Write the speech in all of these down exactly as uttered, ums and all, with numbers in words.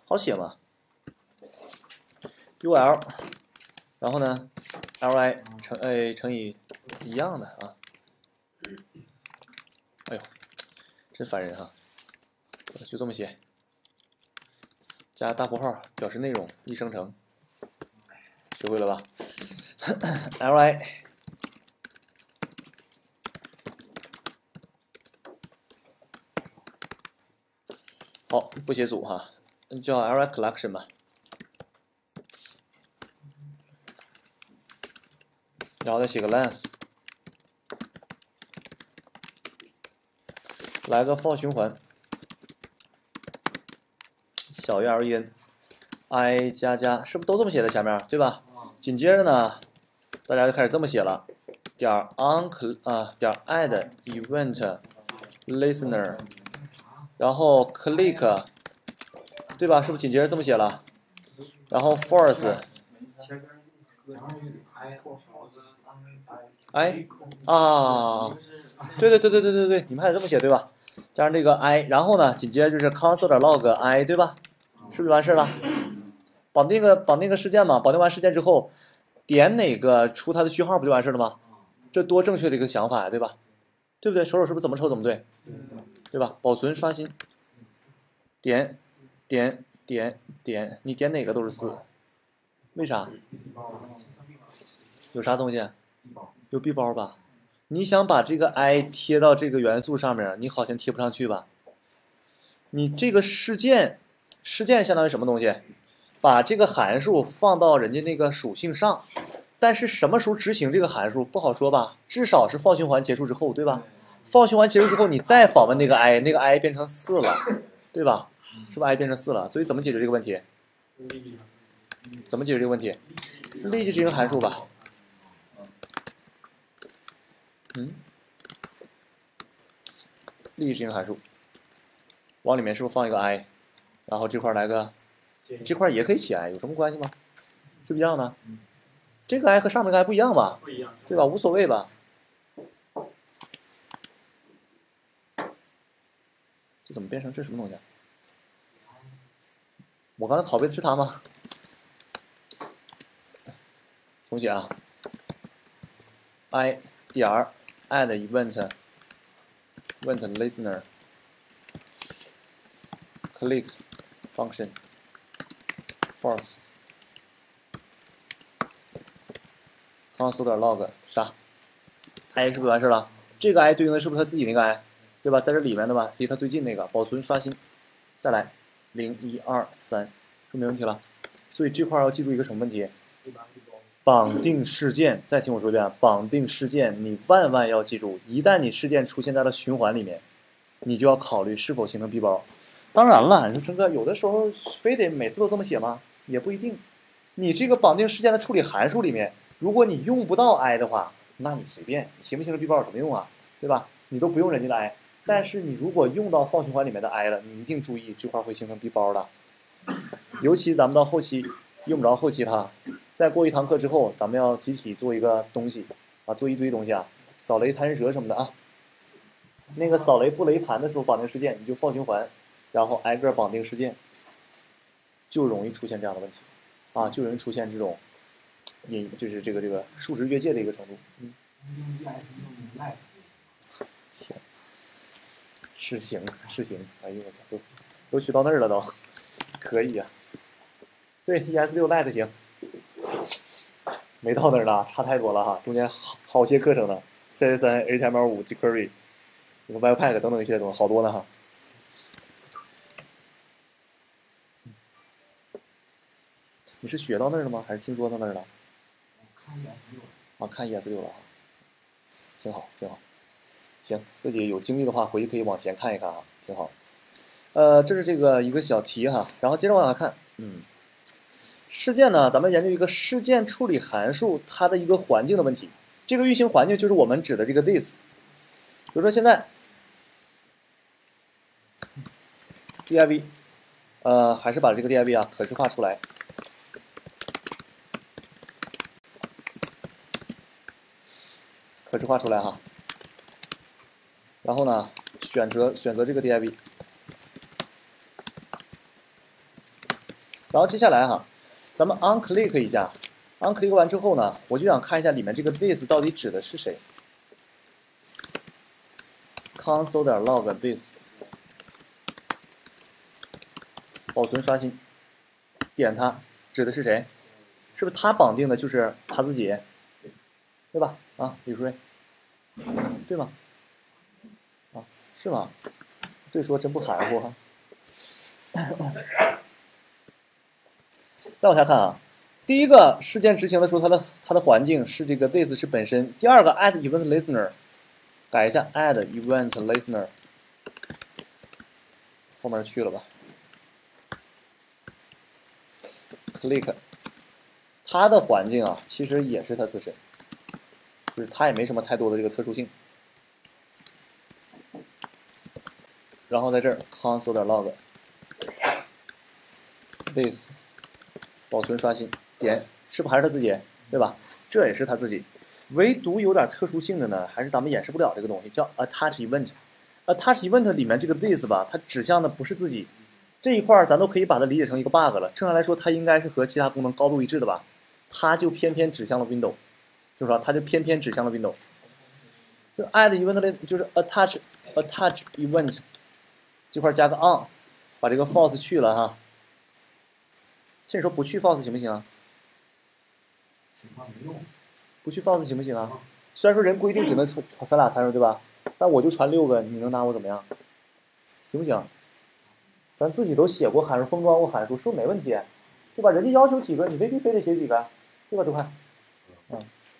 好写嘛 ，U L， 然后呢 L I 乘哎乘以一样的啊。哎呦，真烦人哈！就这么写，加大括号表示内容一生成，学会了吧 ？L I 好，不写组哈，叫 L I collection 吧。然后再写个 length， 来个 for 循环，小于 len，i 加加，是不是都这么写的前面对吧？紧接着呢，大家就开始这么写了，点 on 啊点 add event listener， 然后 click， 对吧？是不是紧接着这么写了？然后 force。i 啊，对对对对对对对，你们还得这么写对吧？加上这个 i， 然后呢，紧接着就是 console.log i 对吧？是不是完事了？绑定个绑定个事件嘛，绑定完事件之后，点哪个出它的序号不就完事了吗？这多正确的一个想法呀，对吧？对不对？手手是不是怎么抽怎么对？对吧？保存刷新，点点点点，你点哪个都是四，为啥？有啥东西？有 B 包吧？你想把这个 i 贴到这个元素上面，你好像贴不上去吧？你这个事件，事件相当于什么东西？把这个函数放到人家那个属性上，但是什么时候执行这个函数不好说吧？至少是for循环结束之后，对吧？for循环结束之后，你再访问那个 i， 那个 i 变成四了，对吧？是不是 i 变成四了？所以怎么解决这个问题？怎么解决这个问题？立即执行函数吧。嗯，立即执行函数，往里面是不是放一个 i， 然后这块来个，这块也可以写 i， 有什么关系吗？是不是一样的？这个 i 和上面的 i 不一样吧？ 不一样， 对吧？无所谓吧？这怎么变成这什么东西？我刚才拷贝的是它吗？重写啊 ，i 点 add event event listener click function force console.log 啥 i 是不是完事了？这个 i 对应的是不是他自己那个 i， 对吧？在这里面的吧，离他最近那个，保存刷新，再来零一二三，就没问题了。所以这块要记住一个什么问题？绑定事件，再听我说一遍，绑定事件，你万万要记住，一旦你事件出现在了循环里面，你就要考虑是否形成 B 包。当然了，你说陈哥，有的时候非得每次都这么写吗？也不一定。你这个绑定事件的处理函数里面，如果你用不到 i 的话，那你随便，你形不形成 B 包有什么用啊？对吧？你都不用人家的 i， 但是你如果用到for循环里面的 i 了，你一定注意这块会形成 B 包的。尤其咱们到后期用不着后期它。再过一堂课之后，咱们要集体做一个东西啊，做一堆东西啊，扫雷、弹舌什么的啊。那个扫雷不雷盘的时候绑定事件，你就for循环，然后挨个绑定事件，就容易出现这样的问题啊，就容易出现这种引就是这个这个数值越界的一个程度。嗯。天，是行是行，哎呦我都都学到那儿了都，可以啊。对 ，E S 六 Lite 行。没到那儿呢，差太多了哈，中间好好些课程呢 ，C S 三、H T M L 五、jQuery， 那个 Webpack 等等一些东西，好多呢哈。你是学到那儿了吗？还是听说到那儿了？ 看 E S 六了。 啊，看 E S 六了啊，挺好，挺好。行，自己有精力的话，回去可以往前看一看啊，挺好。呃，这是这个一个小题哈，然后接着往下看，嗯。事件呢，咱们研究一个事件处理函数它的一个环境的问题。这个运行环境就是我们指的这个 this。比如说现在 div， 呃，还是把这个 div 啊可视化出来。可视化出来哈。然后呢，选择选择这个 div。 然后接下来哈，咱们 on click 一下 ，on click 完之后呢，我就想看一下里面这个 this 到底指的是谁。console 点 log this， 保存刷新，点它，指的是谁？是不是他绑定的就是他自己？对吧？啊，李叔瑞，对吗？啊，是吗？对说真不含糊哈。再往下看啊，第一个事件执行的时候，它的它的环境是这个 this 是本身。第二个 add event listener， 改一下 add event listener， 后面去了吧 ，click， 它的环境啊，其实也是它自身，就是它也没什么太多的这个特殊性。然后在这儿 console 点 log this。保存刷新，点是不是还是他自己，对吧？这也是他自己，唯独有点特殊性的呢，还是咱们演示不了这个东西，叫 attach event。attach event 里面这个 this 吧，它指向的不是自己，这一块咱都可以把它理解成一个 bug 了。正常来说，它应该是和其他功能高度一致的吧？它就偏偏指向了 window， 就是说它就偏偏指向了 window。就 add event list 就是 attach attach event 这块加个 on， 把这个 false 去了哈。这你说不去 false 行不行啊？不去 false 行不行啊？虽然说人规定只能传传俩参数，对吧？但我就传六个，你能拿我怎么样？行不行？咱自己都写过函数，封装过函数，是不是没问题？对吧？人家要求几个，你未必非得写几个，对吧？周快，嗯，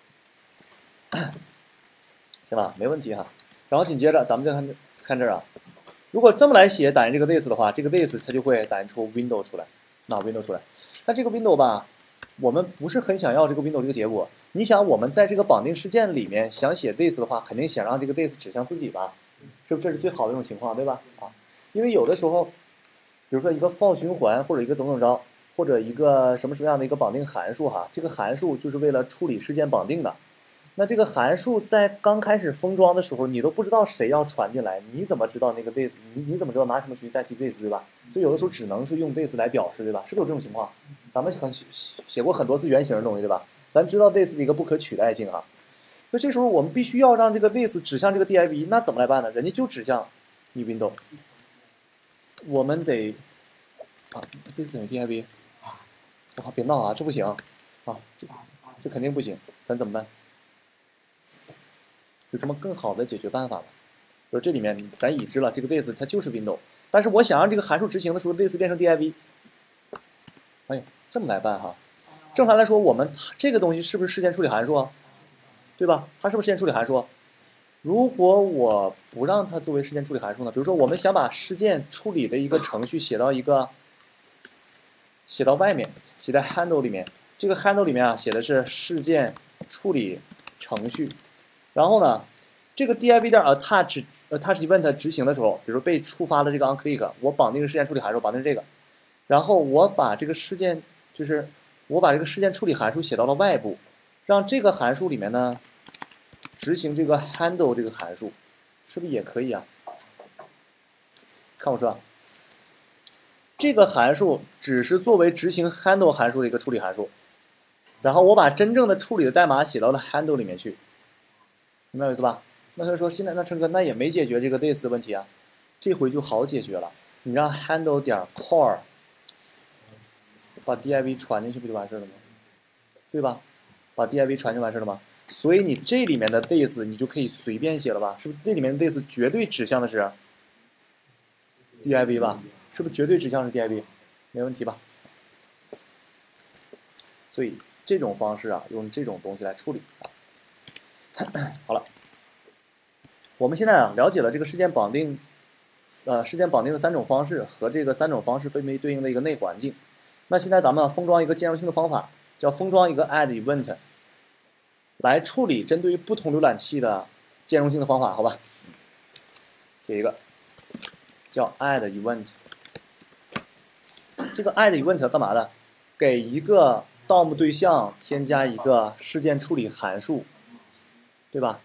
行吧，没问题哈。然后紧接着咱们再看看这儿啊，如果这么来写打印这个 this 的话，这个 this 它就会打印出 window 出来。拿 window 出来，但这个 window 吧，我们不是很想要这个 window 这个结果。你想，我们在这个绑定事件里面想写 this 的话，肯定想让这个 this 指向自己吧？是不是这是最好的一种情况，对吧？啊，因为有的时候，比如说一个 for 循环或者一个怎么怎么着，或者一个什么什么样的一个绑定函数哈，这个函数就是为了处理事件绑定的。那这个函数在刚开始封装的时候，你都不知道谁要传进来，你怎么知道那个 this？ 你你怎么知道拿什么去代替 this， 对吧？所以有的时候只能是用 this 来表示，对吧？是不是有这种情况？咱们很写过很多次原型的东西，对吧？咱知道 this 的一个不可取代性啊。那这时候我们必须要让这个 this 指向这个 div， 那怎么来办呢？人家就指向你 window， 我们得啊 this 等于 div， 哇，别闹啊，这不行啊，这这肯定不行，咱怎么办？有什么更好的解决办法吗？比如这里面咱已知了这个 this 它就是 window， 但是我想让这个函数执行的时候 this 变成 div， 哎，这么来办哈。正常来说，我们这个东西是不是事件处理函数啊？对吧？它是不是事件处理函数？如果我不让它作为事件处理函数呢？比如说我们想把事件处理的一个程序写到一个写到外面，写在 handle 里面。这个 handle 里面啊写的是事件处理程序。然后呢，这个 div 点 attach attach event 执行的时候，比如被触发了这个 on click， 我绑定个事件处理函数，绑定这个，然后我把这个事件就是我把这个事件处理函数写到了外部，让这个函数里面呢执行这个 handle 这个函数，是不是也可以啊？看我说，这个函数只是作为执行 handle 函数的一个处理函数，然后我把真正的处理的代码写到了 handle 里面去。明白我意思吧？那他说现在那陈哥那也没解决这个 this 的问题啊，这回就好解决了。你让 handle 点 core 把 div 传进去不就完事了吗？对吧？把 div 传进完事了吗？所以你这里面的 this 你就可以随便写了吧？是不是这里面的 this 绝对指向的是 div 吧？是不是绝对指向是 div？ 没问题吧？所以这种方式啊，用这种东西来处理啊。好了，我们现在啊了解了这个事件绑定，呃，事件绑定的三种方式和这个三种方式分别对应的一个内环境。那现在咱们封装一个兼容性的方法，叫封装一个 add event， 来处理针对于不同浏览器的兼容性的方法，好吧？写一个叫 add event， 这个 add event 干嘛的？给一个 D O M 对象添加一个事件处理函数。对吧？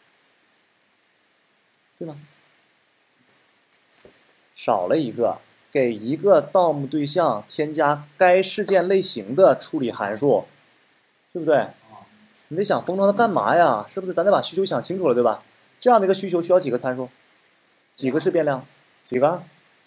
对吗？少了一个， 给一个 D O M 对象添加该事件类型的处理函数，对不对？你得想封装它干嘛呀？是不是？咱得把需求想清楚了，对吧？这样的一个需求需要几个参数？几个是变量？几个？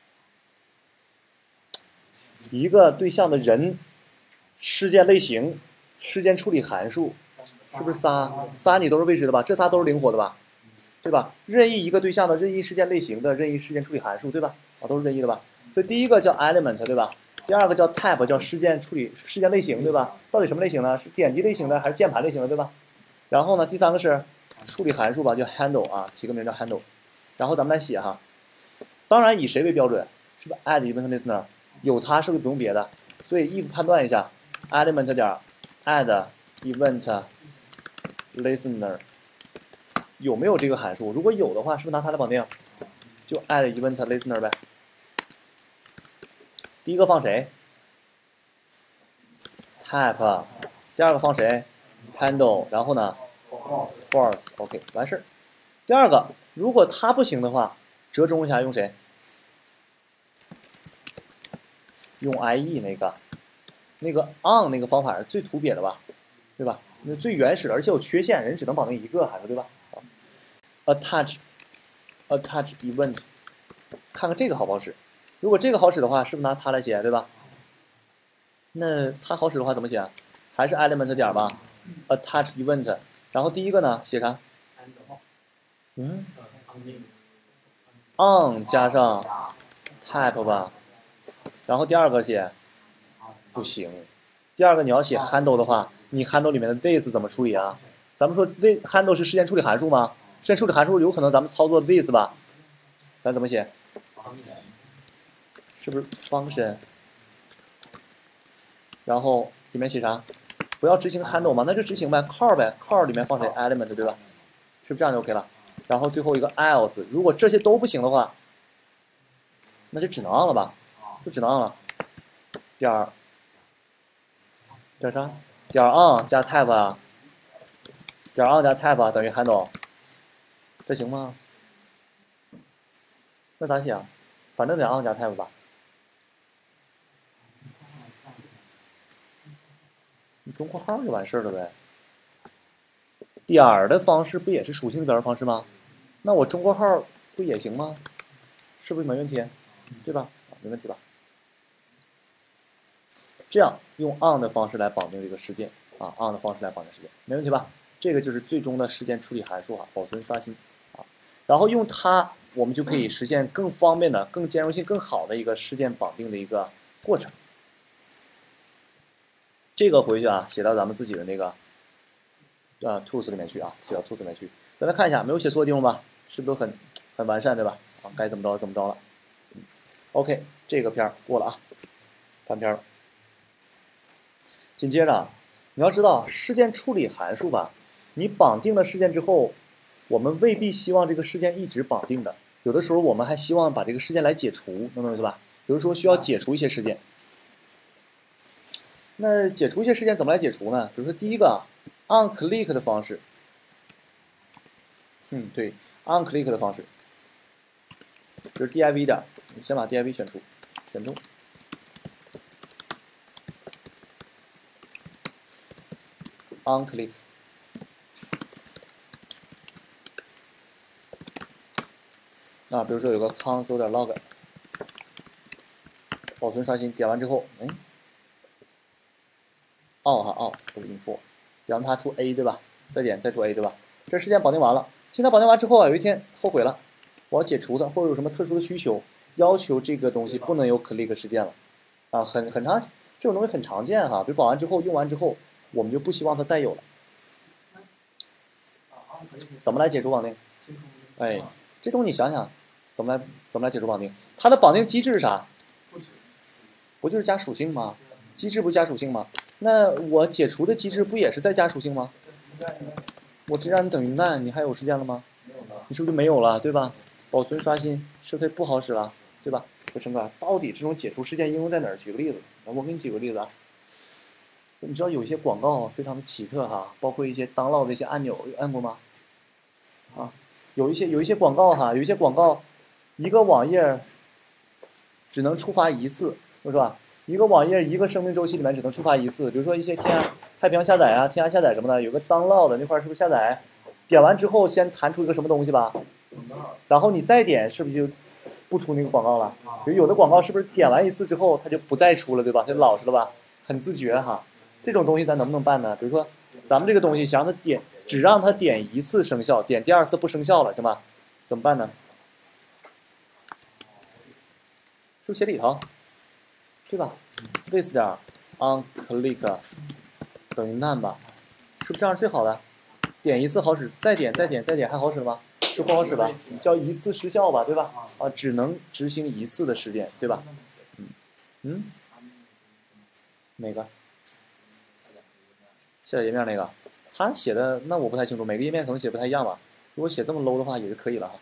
一个对象的人、事件类型、事件处理函数，是不是仨？仨你都是未知的吧？这仨都是灵活的吧？对吧？任意一个对象的任意事件类型的任意事件处理函数，对吧？啊，都是任意的吧？所以第一个叫 element， 对吧？第二个叫 type， 叫事件处理事件类型，对吧？到底什么类型呢？是点击类型的还是键盘类型的，对吧？然后呢，第三个是处理函数吧，叫 handle 啊，起个名叫 handle。然后咱们来写哈，当然以谁为标准？是不是 add event listener？ 有它是不是不用别的？所以 if 判断一下 element 点 add event listener 有没有这个函数？如果有的话，是不是拿它来绑定？就 add event listener 呗。第一个放谁 ？type。第二个放谁 ？handle。然后呢 ？false。OK， 完事儿。第二个，如果它不行的话，折中一下用谁？用 ie 那个，那个 on 那个方法是最土鳖的吧，对吧？那最原始的，而且有缺陷，人只能绑定一个函数，对吧 ？attach attach event， 看看这个好不好使？如果这个好使的话，是不是拿它来写，对吧？那它好使的话怎么写啊？还是 element 点吧 ，attach event。然后第一个呢，写啥？嗯 ，on 加上 type 吧。然后第二个写不行，第二个你要写 handle 的话，你 handle 里面的 this 怎么处理啊？咱们说 this handle 是事件处理函数吗？事件处理函数有可能咱们操作 this 吧？咱怎么写？是不是 function？ 然后里面写啥？不要执行 handle 吗？那就执行呗 ，call 呗 ，call 里面放谁 element 对吧？是不是这样就 OK 了？然后最后一个 else， 如果这些都不行的话，那就只能 on 了吧？就只能 on 了。点儿点啥？点 on 加 type 啊？点 on 加 type 啊等于 handle， 这行吗？那咋写啊？反正得 on 加 type 吧。你中括号就完事儿了呗。点儿的方式不也是属性的表示方式吗？那我中括号不也行吗？是不是没问题？对吧？没问题吧？这样用 on 的方式来绑定这个事件啊 ，on 的方式来绑定事件，没问题吧？这个就是最终的事件处理函数啊，保存刷新啊，然后用它，我们就可以实现更方便的、更兼容性更好的一个事件绑定的一个过程。这个回去啊，写到咱们自己的那个呃 tools 里面去啊，写到 tools 里面去。咱来看一下，没有写错的地方吧？是不是都很很完善，对吧？啊，该怎么着怎么着了。OK， 这个片儿过了啊，翻篇了。紧接着，你要知道事件处理函数吧，你绑定了事件之后，我们未必希望这个事件一直绑定的，有的时候我们还希望把这个事件来解除，能懂意思吧？有的时候需要解除一些事件。那解除一些事件怎么来解除呢？比如说第一个 on click 的方式，嗯，对 on click 的方式，就是 div 的，你先把 div 选出，选中。on click， 啊，比如说有个 console 点 log， 保存刷新，点完之后，哎 ，on 哈 on 不是 info， 点完它出 a 对吧？再点再出 a 对吧？这事件绑定完了，现在绑定完之后啊，有一天后悔了，我要解除它，或者有什么特殊的需求，要求这个东西不能有 click 事件了，啊，很很常这种东西很常见哈，比如绑完之后用完之后，我们就不希望它再有了。怎么来解除绑定？哎，这东西你想想，怎么来怎么来解除绑定？它的绑定机制是啥？不就是加属性吗？机制不加属性吗？那我解除的机制不也是在加属性吗？我既然等于 none， 你还有事件了吗？你是不是就没有了，对吧？保存刷新是不是不好使了，对吧？说陈哥，到底这种解除事件应用在哪儿？举个例子，我给你举个例子啊。你知道有些广告非常的奇特哈，包括一些当烙的一些按钮，有按过吗？啊，有一些有一些广告哈，有一些广告，一个网页只能触发一次，是吧？一个网页一个生命周期里面只能触发一次，比如说一些天涯太平洋下载啊、天涯下载什么的，有个 download 那块是不是下载？点完之后先弹出一个什么东西吧，然后你再点是不是就不出那个广告了？比如有的广告是不是点完一次之后它就不再出了，对吧？它就老实了吧？很自觉哈。这种东西咱能不能办呢？比如说咱们这个东西想让它点，只让它点一次生效，点第二次不生效了，行吧？怎么办呢？是不是写里头？对吧 ？this 点 on click 等于 none 吧？是不是这样最好的？点一次好使，再点再点再点还好使吗？是不好使吧？叫一次失效吧，对吧？啊，只能执行一次的时间，对吧？嗯嗯，哪个？下载页面那个？他写的那我不太清楚，每个页面可能写不太一样吧。如果写这么 low 的话也是可以了哈。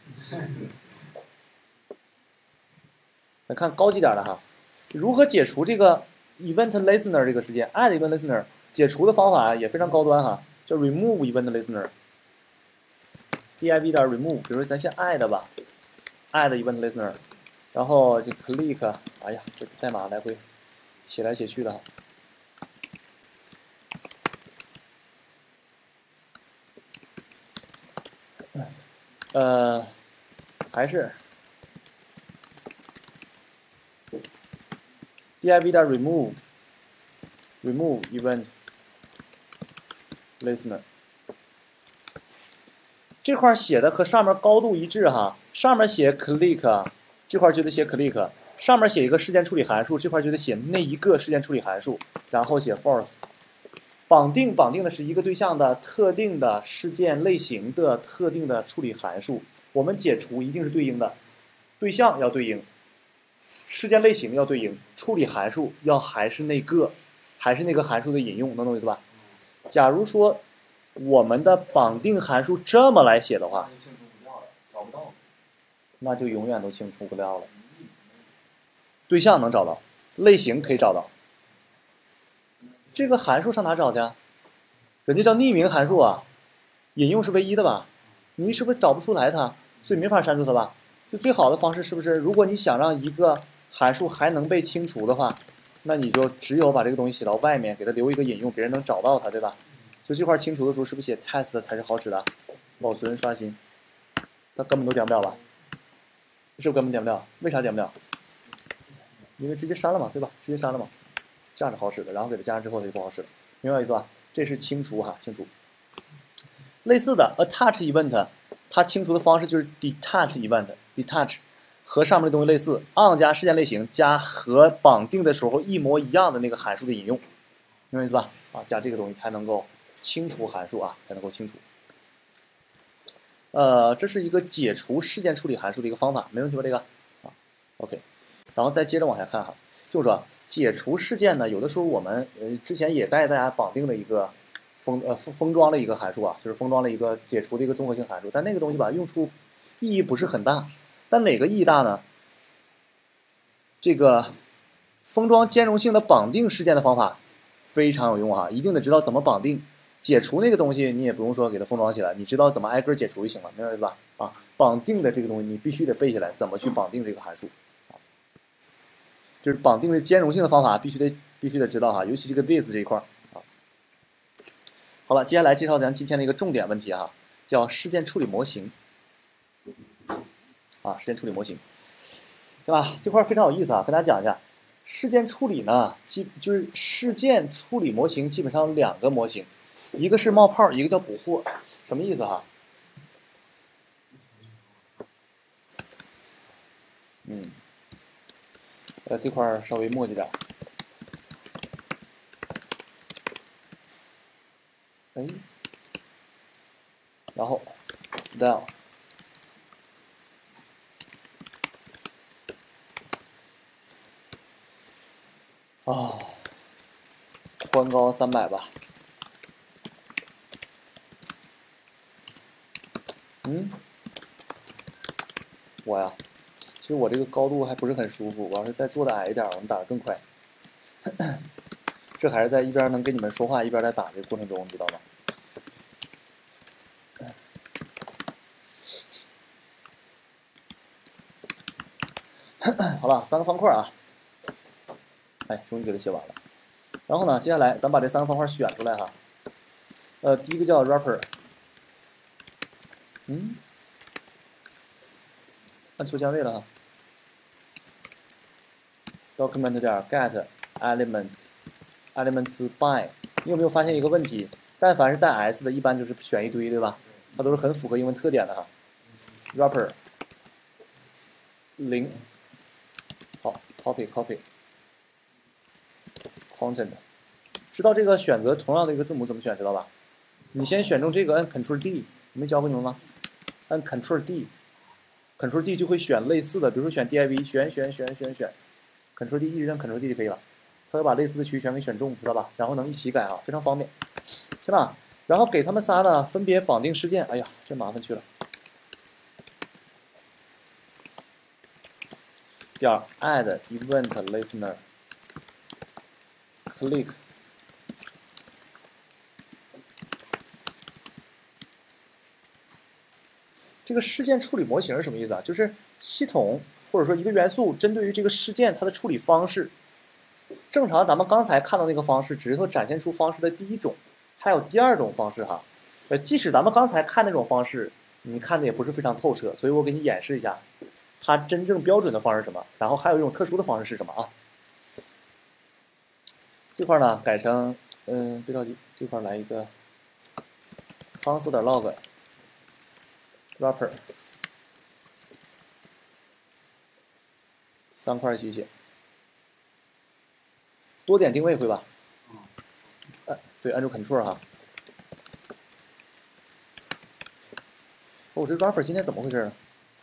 咱看高级点的哈，如何解除这个 event listener 这个事件 ？add event listener 解除的方法也非常高端哈，叫 remove event listener。div 点 remove， 比如说咱先 add 吧 ，add event listener， 然后就 click， 哎呀，这代码来回写来写去的哈。呃，还是 div 点 remove remove event listener。这块写的和上面高度一致哈，上面写 click， 这块就得写 click， 上面写一个事件处理函数，这块就得写那一个事件处理函数，然后写 false。绑定绑定的是一个对象的特定的事件类型的特定的处理函数，我们解除一定是对应的，对象要对应，事件类型要对应，处理函数要还是那个，还是那个函数的引用，能懂意思吧？假如说我们的绑定函数这么来写的话，那就永远都清除不掉了。对象能找到，类型可以找到。这个函数上哪找去？人家叫匿名函数啊，引用是唯一的吧？你是不是找不出来它，所以没法删除它吧？就最好的方式是不是？如果你想让一个函数还能被清除的话，那你就只有把这个东西写到外面，给它留一个引用，别人能找到它，对吧？所以这块清除的时候是不是写 test 才是好使的？保存刷新，它根本都点不了吧？是不是根本点不了？为啥点不了？因为直接删了嘛，对吧？直接删了嘛。这样是好使的，然后给它加上之后它就不好使了，明白意思吧？这是清除哈，清除。类似的 attach event， 它清除的方式就是 detach event，detach 和上面的东西类似 ，on 加事件类型加和绑定的时候一模一样的那个函数的引用，明白意思吧？啊，加这个东西才能够清除函数啊，才能够清除。呃，这是一个解除事件处理函数的一个方法，没问题吧？这个啊 ，OK， 然后再接着往下看哈，就是说。解除事件呢，有的时候我们呃之前也带大家绑定了一个封呃封封装了一个函数啊，就是封装了一个解除的一个综合性函数，但那个东西吧用处意义不是很大。但哪个意义大呢？这个封装兼容性的绑定事件的方法非常有用啊，一定得知道怎么绑定。解除那个东西你也不用说给它封装起来，你知道怎么挨个解除就行了，明白吧？啊，绑定的这个东西你必须得背下来，怎么去绑定这个函数。就是绑定的兼容性的方法，必须得必须得知道哈，尤其这个 this 这一块啊。好了，接下来介绍咱今天的一个重点问题哈，叫事件处理模型啊，事件处理模型，对吧？这块非常有意思啊，跟大家讲一下，事件处理呢，基就是事件处理模型基本上有两个模型，一个是冒泡，一个叫捕获，什么意思哈？嗯。呃，这块稍微墨迹点。哎，然后 style 啊，宽高三百吧。嗯，我呀。其实我这个高度还不是很舒服，我要是再做的矮一点，我能打得更快。这还是在一边能跟你们说话，一边在打这个过程中，你知道吗？ 好了，三个方块啊，哎，终于给它写完了。然后呢，接下来咱把这三个方块选出来哈。呃，第一个叫 wrapper， 嗯，按错键位了哈。document 点 get element elements by， 你有没有发现一个问题？但凡是带 s 的，一般就是选一堆，对吧？它都是很符合英文特点的哈。wrapper 零，好 ，copy copy content， 知道这个选择同样的一个字母怎么选，知道吧？你先选中这个，按 Ctrl D， 我没教过你们吗？按 Ctrl D，Ctrl D 就会选类似的，比如说选 div， 选选选选选 ，Ctrl D 一直按 Ctrl D 就可以了，它会把类似的区域全给选中，知道吧？然后能一起改啊，非常方便，行吧？然后给他们仨呢分别绑定事件，哎呀，这麻烦去了。点 add event listener click。这个事件处理模型是什么意思啊？就是系统或者说一个元素针对于这个事件它的处理方式。正常咱们刚才看到那个方式，只是说展现出方式的第一种，还有第二种方式哈。呃，即使咱们刚才看那种方式，你看的也不是非常透彻，所以我给你演示一下，它真正标准的方式是什么，然后还有一种特殊的方式是什么啊？这块呢改成，嗯，别着急，这块来一个 console.log wrapper， 三块一起写，多点定位会吧？呃，对，按住 Ctrl 哈。哦，我这 wrapper 今天怎么回事呢？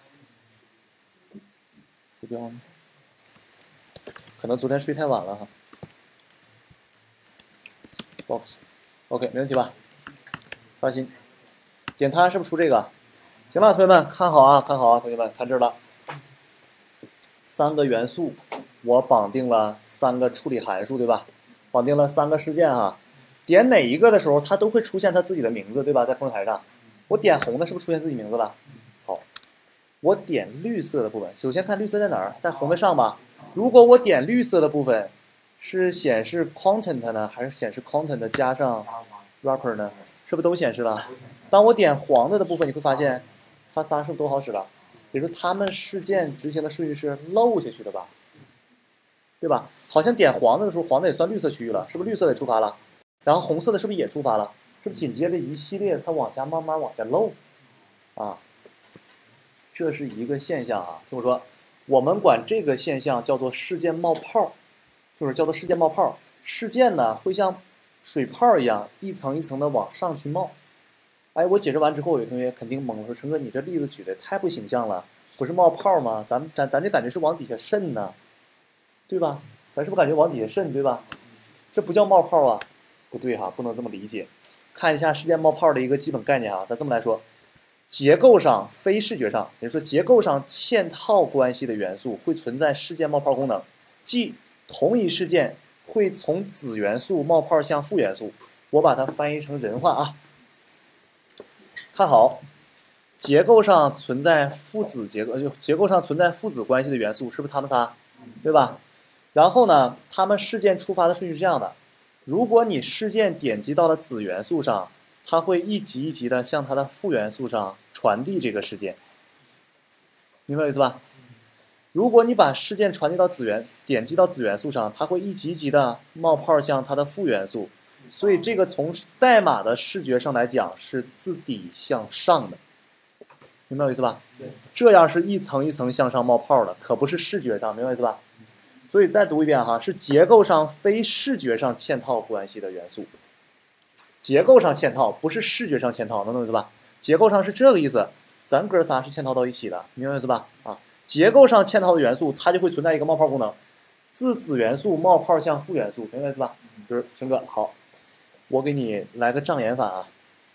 鼠标呢？可能昨天睡太晚了哈。box，OK， 没问题吧？刷新，点它是不是出这个？行了，同学们看好啊，看好啊，同学们看这儿了。三个元素，我绑定了三个处理函数，对吧？绑定了三个事件啊。点哪一个的时候，它都会出现它自己的名字，对吧？在控制台上，我点红的，是不是出现自己名字了？好，我点绿色的部分，首先看绿色在哪儿，在红的上吧。如果我点绿色的部分，是显示 content 呢，还是显示 content 加上 wrapper 呢？是不是都显示了？当我点黄的的部分，你会发现，它仨是不是都好使了？也就是它们事件执行的顺序是漏下去的吧？对吧？好像点黄的的时候，黄的也算绿色区域了，是不是绿色的触发了？然后红色的是不是也触发了？是不是紧接着一系列它往下慢慢往下漏？啊，这是一个现象啊。听我说，我们管这个现象叫做事件冒泡，就是叫做事件冒泡。事件呢会像水泡一样一层一层的往上去冒。哎，我解释完之后，有同学肯定懵了，说陈哥，你这例子举的太不形象了，不是冒泡吗？咱咱咱这感觉是往底下渗呢，对吧？咱是不是感觉往底下渗，对吧？这不叫冒泡啊，不对哈，不能这么理解。看一下事件冒泡的一个基本概念啊，咱这么来说，结构上非视觉上，也就是说结构上嵌套关系的元素会存在事件冒泡功能，即同一事件会从子元素冒泡向父元素。我把它翻译成人话啊。看好，结构上存在父子结构，就结构上存在父子关系的元素，是不是它们仨，对吧？然后呢，它们事件触发的顺序是这样的：如果你事件点击到了子元素上，它会一级一级的向它的父元素上传递这个事件，明白我意思吧？如果你把事件传递到子元，点击到子元素上，它会一级一级的冒泡向它的父元素。所以这个从代码的视觉上来讲是自底向上的，明白我意思吧？对，这样是一层一层向上冒泡的，可不是视觉上，明白我意思吧？所以再读一遍哈，是结构上非视觉上嵌套关系的元素。结构上嵌套，不是视觉上嵌套，能懂我意思吧？结构上是这个意思，咱哥仨是嵌套到一起的，明白我意思吧？啊，结构上嵌套的元素，它就会存在一个冒泡功能，自子元素冒泡向父元素，明白我意思吧？就是陈哥好。我给你来个障眼法啊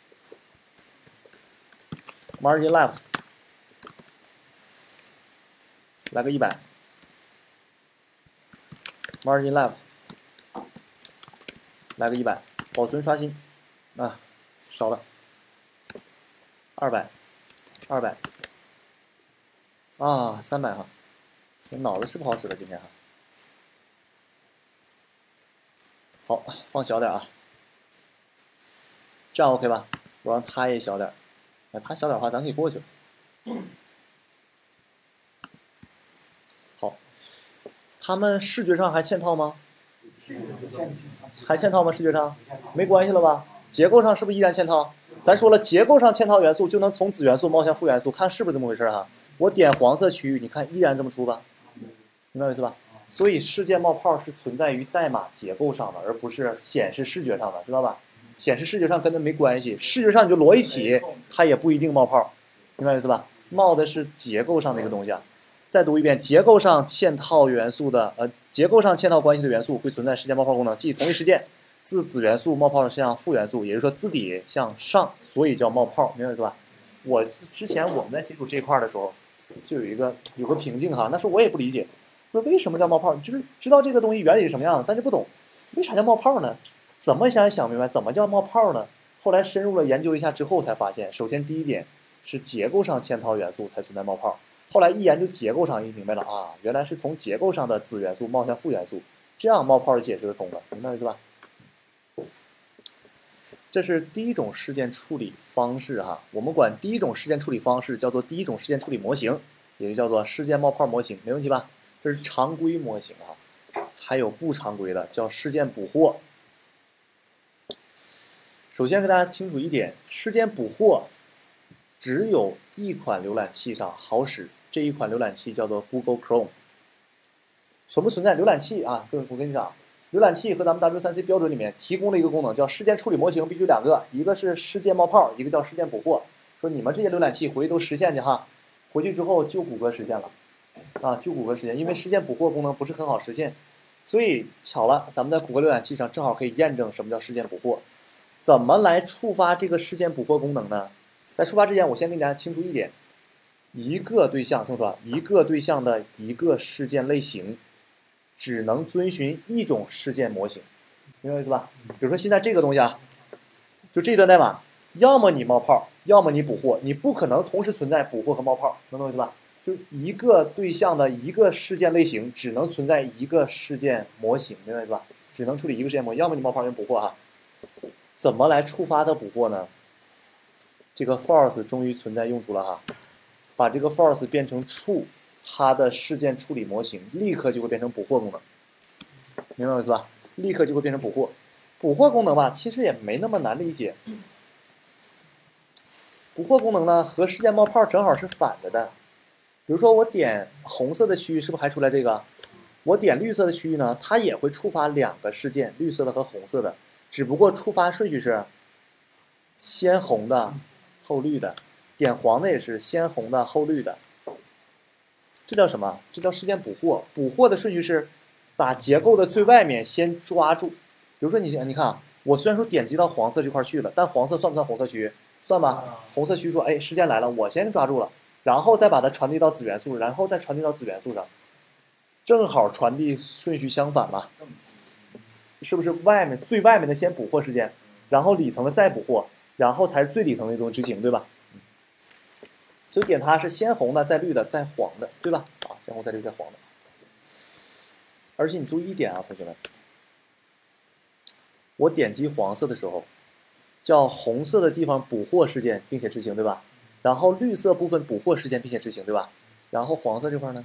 ，margin left， 来个一百 ，margin left， 来个一百，保存刷新，啊，少了，二百，二百，啊，三百哈， 脑子是不好使了今天哈。好，放小点啊，这样 OK 吧？我让它也小点，那它小点的话，咱可以过去了。好，他们视觉上还嵌套吗？还嵌套吗？视觉上没关系了吧？结构上是不是依然嵌套？咱说了，结构上嵌套元素就能从子元素冒向负元素，看是不是这么回事哈？我点黄色区域，你看依然这么出吧？明白我意思吧？所以事件冒泡是存在于代码结构上的，而不是显示视觉上的，知道吧？显示视觉上跟它没关系，视觉上你就摞一起，它也不一定冒泡，明白我意思吧？冒的是结构上的一个东西啊。再读一遍，结构上嵌套元素的呃，结构上嵌套关系的元素会存在事件冒泡功能，即同一事件自子元素冒泡向负元素，也就是说自底向上，所以叫冒泡，明白是吧？我之前我们在接触这块的时候，就有一个有个瓶颈哈，那时候我也不理解，说为什么叫冒泡，就是知道这个东西原理是什么样的，但是不懂为啥叫冒泡呢？怎么想也想明白，怎么叫冒泡呢？后来深入了研究一下之后才发现，首先第一点是结构上嵌套元素才存在冒泡。后来一研究结构上，一明白了啊，原来是从结构上的子元素冒向负元素，这样冒泡是解释得通的，明白意思吧？这是第一种事件处理方式哈，我们管第一种事件处理方式叫做第一种事件处理模型，也就叫做事件冒泡模型，没问题吧？这是常规模型啊，还有不常规的叫事件捕获。首先跟大家清楚一点，事件捕获只有一款浏览器上好使。这一款浏览器叫做 Google Chrome， 存不存在？浏览器啊，各位我跟你讲，浏览器和咱们 W 三 C 标准里面提供了一个功能，叫事件处理模型，必须两个，一个是事件冒泡，一个叫事件捕获。说你们这些浏览器回去都实现去哈，回去之后就谷歌实现了，啊，就谷歌实现，因为事件捕获功能不是很好实现，所以巧了，咱们在谷歌浏览器上正好可以验证什么叫事件捕获。怎么来触发这个事件捕获功能呢？在触发之前，我先跟大家清楚一点。一个对象，听说一个对象的一个事件类型，只能遵循一种事件模型，明白意思吧？比如说现在这个东西啊，就这段代码，要么你冒泡，要么你捕获，你不可能同时存在捕获和冒泡，能懂我意思吧？就一个对象的一个事件类型，只能存在一个事件模型，明白意思吧？只能处理一个事件模型，要么你冒泡，要么捕获哈。怎么来触发它捕获呢？这个 false 终于存在用处了哈。把这个 false 变成 true， 它的事件处理模型立刻就会变成捕获功能，明白我意思吧？立刻就会变成捕获。捕获功能吧，其实也没那么难理解。捕获功能呢和事件冒泡正好是反着的。比如说我点红色的区域，是不是还出来这个？我点绿色的区域呢，它也会触发两个事件，绿色的和红色的，只不过触发顺序是先红的后绿的。点黄的也是先红的后绿的，这叫什么？这叫事件捕获。捕获的顺序是把结构的最外面先抓住。比如说你你看啊，我虽然说点击到黄色这块去了，但黄色算不算红色区域？算吧。红色区域说，哎，事件来了，我先抓住了，然后再把它传递到子元素，然后再传递到子元素上，正好传递顺序相反嘛？是不是外面最外面的先捕获事件，然后里层的再捕获，然后才是最里层的一种执行，对吧？所以点它是先红的，再绿的，再黄的，对吧？啊，先红再绿再黄的。而且你注意一点啊，同学们，我点击黄色的时候，叫红色的地方捕获事件并且执行，对吧？然后绿色部分捕获事件并且执行，对吧？然后黄色这块呢？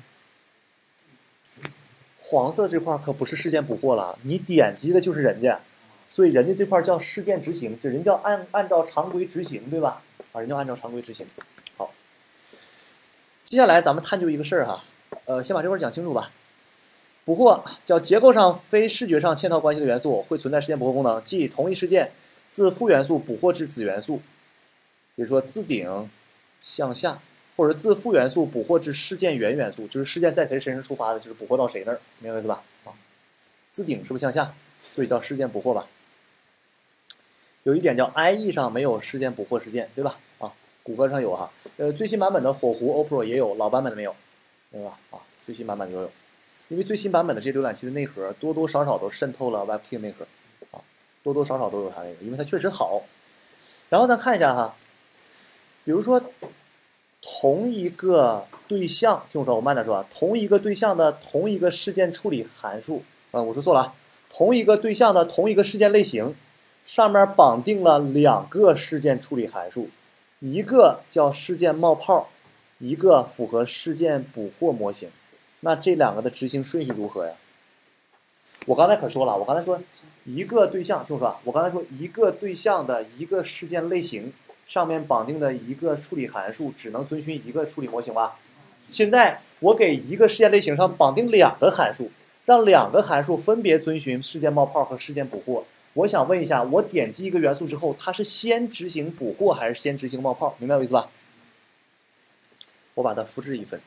黄色这块可不是事件捕获了，你点击的就是人家，所以人家这块叫事件执行，就人家按按照常规执行，对吧？啊，人家按照常规执行。好。接下来咱们探究一个事儿哈，呃，先把这块讲清楚吧。捕获叫结构上非视觉上嵌套关系的元素会存在事件捕获功能，即同一事件自负元素捕获至子元素，比如说自顶向下，或者自负元素捕获至事件原元素，就是事件在谁身上出发的，就是捕获到谁那儿，明白意思吧？啊，自顶是不是向下？所以叫事件捕获吧。有一点叫 I E 上没有事件捕获事件，对吧？啊。谷歌上有哈，呃，最新版本的火狐 O P R O 也有，老版本的没有，对吧？啊，最新版本都有，因为最新版本的这浏览器的内核多多少少都渗透了 WebKit 内核，啊，多多少少都有它那个，因为它确实好。然后咱看一下哈，比如说同一个对象，听我说，我慢点说啊，同一个对象的同一个事件处理函数，啊、呃，我说错了啊，同一个对象的同一个事件类型，上面绑定了两个事件处理函数，一个叫事件冒泡，一个符合事件捕获模型，那这两个的执行顺序如何呀？我刚才可说了，我刚才说一个对象，听我说啊，我刚才说一个对象的一个事件类型。上面绑定的一个处理函数只能遵循一个处理模型吧？现在我给一个事件类型上绑定两个函数，让两个函数分别遵循事件冒泡和事件捕获。我想问一下，我点击一个元素之后，它是先执行捕获还是先执行冒泡？明白我意思吧？我把它复制一份，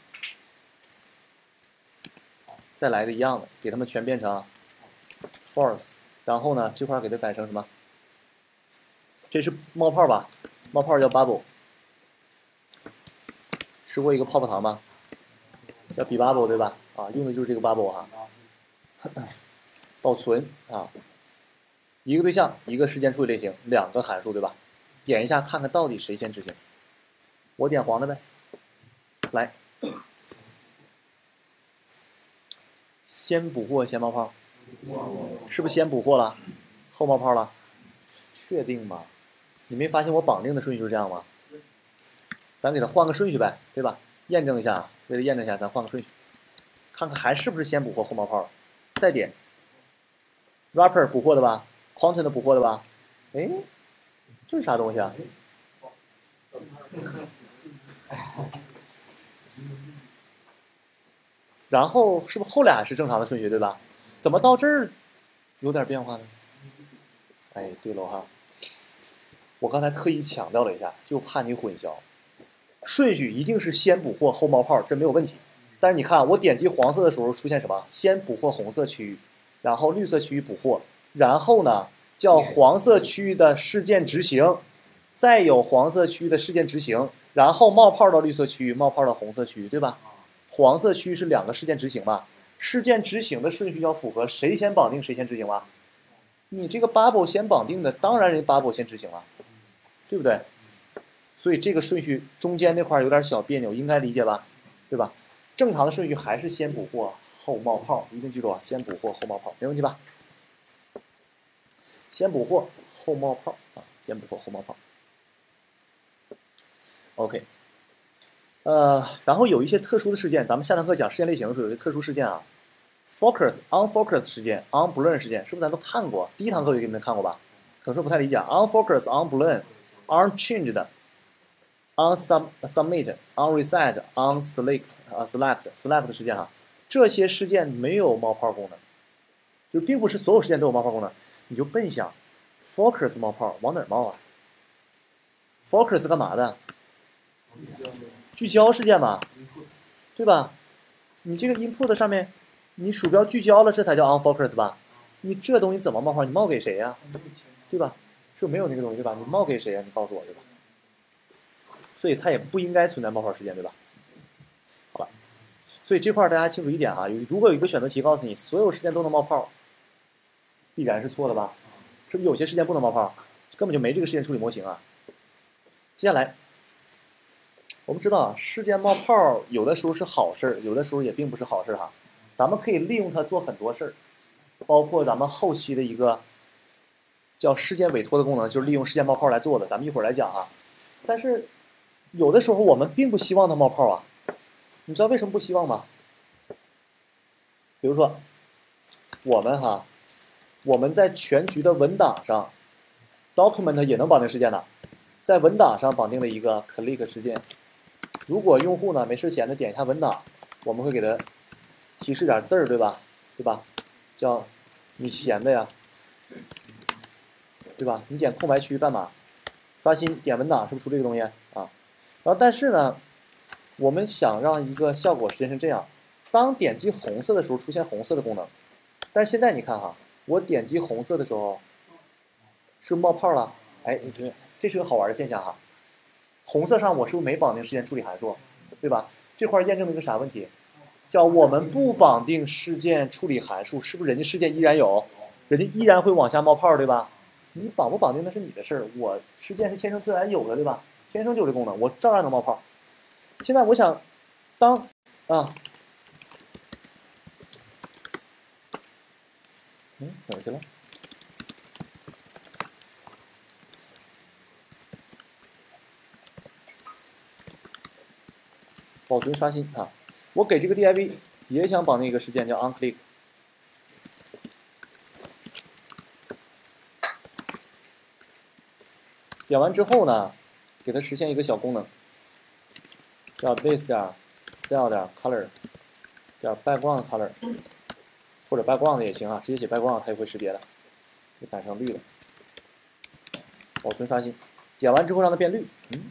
再来一个一样的，给它们全变成 false， 然后呢，这块给它改成什么？这是冒泡吧？冒泡叫 bubble， 吃过一个泡泡糖吗？叫 be bubble 对吧？啊，用的就是这个 bubble 哈、啊。保存啊，一个对象，一个事件处理类型，两个函数对吧？点一下看看到底谁先执行。我点黄的呗。来，先捕获先冒泡，是不是先捕获了，后冒泡了？确定吗？你没发现我绑定的顺序就是这样吗？咱给它换个顺序呗，对吧？验证一下，为了验证一下，咱换个顺序，看看还是不是先捕获后冒泡。再点 wrapper 捕获的吧 ，content 捕获的吧？哎，这是啥东西啊？然后是不是后俩是正常的顺序对吧？怎么到这儿有点变化呢？哎，对了哈。我刚才特意强调了一下，就怕你混淆，顺序一定是先捕获后冒泡，这没有问题。但是你看，我点击黄色的时候出现什么？先捕获红色区域，然后绿色区域捕获，然后呢叫黄色区域的事件执行，再有黄色区域的事件执行，然后冒泡到绿色区域，冒泡到红色区域，对吧？黄色区域是两个事件执行嘛？事件执行的顺序要符合谁先绑定谁先执行吧？你这个 bubble 先绑定的，当然人 bubble 先执行了。对不对？所以这个顺序中间那块有点小别扭，应该理解吧？对吧？正常的顺序还是先捕获后冒泡，一定记住啊！先捕获后冒泡，没问题吧？先捕获后冒泡啊！先捕获后冒泡。OK， 呃，然后有一些特殊的事件，咱们下堂课讲事件类型的时候有些特殊事件啊 ，focus unfocus 事件 unblown 事件，是不是咱都看过？第一堂课就给你们看过吧？可能说不太理解 ，unfocus unblown。unchanged, unsubmit, unreset, unselect, 啊 select, select 事件哈，这些事件没有冒泡功能，就并不是所有事件都有冒泡功能。你就笨想 ，focus 冒泡往哪儿冒啊 ？focus 干嘛的？聚焦事件吧，对吧？你这个 input 上面，你鼠标聚焦了，这才叫 unfocus 吧？你这东西怎么冒泡？你冒给谁呀、啊？对吧？是没有那个东西对吧？你冒给谁呀、啊？你告诉我对吧？所以它也不应该存在冒泡事件对吧？好吧，所以这块大家清楚一点啊，如果有一个选择题告诉你所有事件都能冒泡，必然是错的吧？是不是有些事件不能冒泡，根本就没这个事件处理模型啊？接下来，我们知道啊，事件冒泡有的时候是好事，有的时候也并不是好事哈。咱们可以利用它做很多事儿，包括咱们后期的一个叫事件委托的功能，就是利用事件冒泡来做的，咱们一会儿来讲啊。但是有的时候我们并不希望它冒泡啊，你知道为什么不希望吗？比如说，我们哈，我们在全局的文档上 ，document 也能绑定事件的，在文档上绑定了一个 click 事件。如果用户呢没事闲的点一下文档，我们会给他提示点字儿，对吧？对吧？叫你闲的呀，对吧？你点空白区干嘛？刷新点文档是不是出这个东西啊？然后但是呢，我们想让一个效果实现是这样：当点击红色的时候出现红色的功能，但是现在你看哈，我点击红色的时候是不是冒泡了？哎，你听，这是个好玩的现象哈。红色上我是不是没绑定事件处理函数，对吧？这块验证了一个啥问题？叫我们不绑定事件处理函数，是不是人家事件依然有，人家依然会往下冒泡，对吧？你绑不绑定那是你的事儿，我事件是天生自然有的，对吧？天生就有这功能，我照样能冒泡。 现在我想当啊，嗯，哪儿去了？保存刷新啊，我给这个 div 也想绑那个事件叫 onClick。点完之后呢，给它实现一个小功能，叫 this 点 style 点 color 点 background color， 或者 background 也行啊，直接写 background 它也会识别的，就改成绿的。保存刷新，点完之后让它变绿，嗯，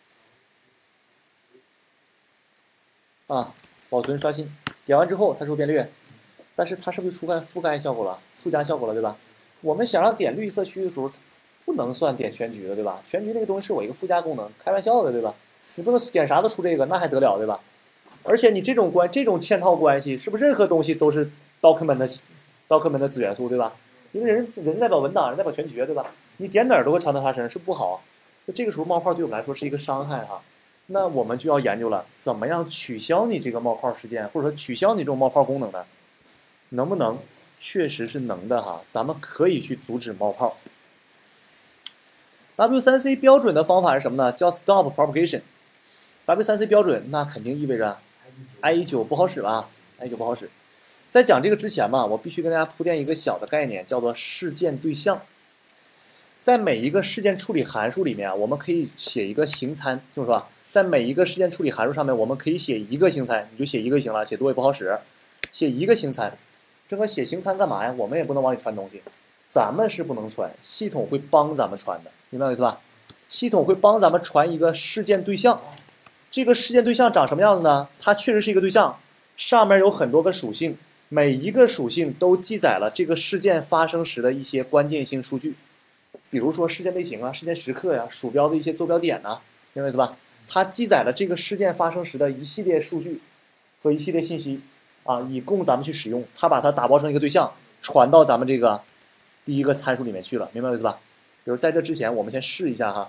啊，保存刷新，点完之后它是不是变绿？但是它是不是出现覆盖效果了，附加效果了，对吧？我们想让点绿色区的时候，不能算点全局的，对吧？全局那个东西是我一个附加功能，开玩笑的，对吧？你不能点啥都出这个，那还得了，对吧？而且你这种关这种嵌套关系，是不是任何东西都是 document 的 document 的子元素，对吧？因为人人代表文档，人代表全局，对吧？你点哪儿都会长德发生，是不好。那这个时候冒泡对我们来说是一个伤害哈。那我们就要研究了，怎么样取消你这个冒泡事件，或者说取消你这种冒泡功能呢？能不能？确实是能的哈，咱们可以去阻止冒泡。W 三 C 标准的方法是什么呢？叫 stop propagation。W 三 C 标准那肯定意味着 I 一九不好使吧 ？I 一九不好使。在讲这个之前嘛，我必须跟大家铺垫一个小的概念，叫做事件对象。在每一个事件处理函数里面啊，我们可以写一个形参，听我说啊，在每一个事件处理函数上面，我们可以写一个形参，你就写一个就行了，写多也不好使，写一个形参。这个写形参干嘛呀？我们也不能往里传东西，咱们是不能传，系统会帮咱们传的，明白我意思吧？系统会帮咱们传一个事件对象，这个事件对象长什么样子呢？它确实是一个对象，上面有很多个属性，每一个属性都记载了这个事件发生时的一些关键性数据，比如说事件类型啊、事件时刻呀、鼠标的一些坐标点呐，明白我意思吧？它记载了这个事件发生时的一系列数据和一系列信息。啊，以供咱们去使用，它把它打包成一个对象，传到咱们这个第一个参数里面去了，明白我意思吧？比如在这之前，我们先试一下哈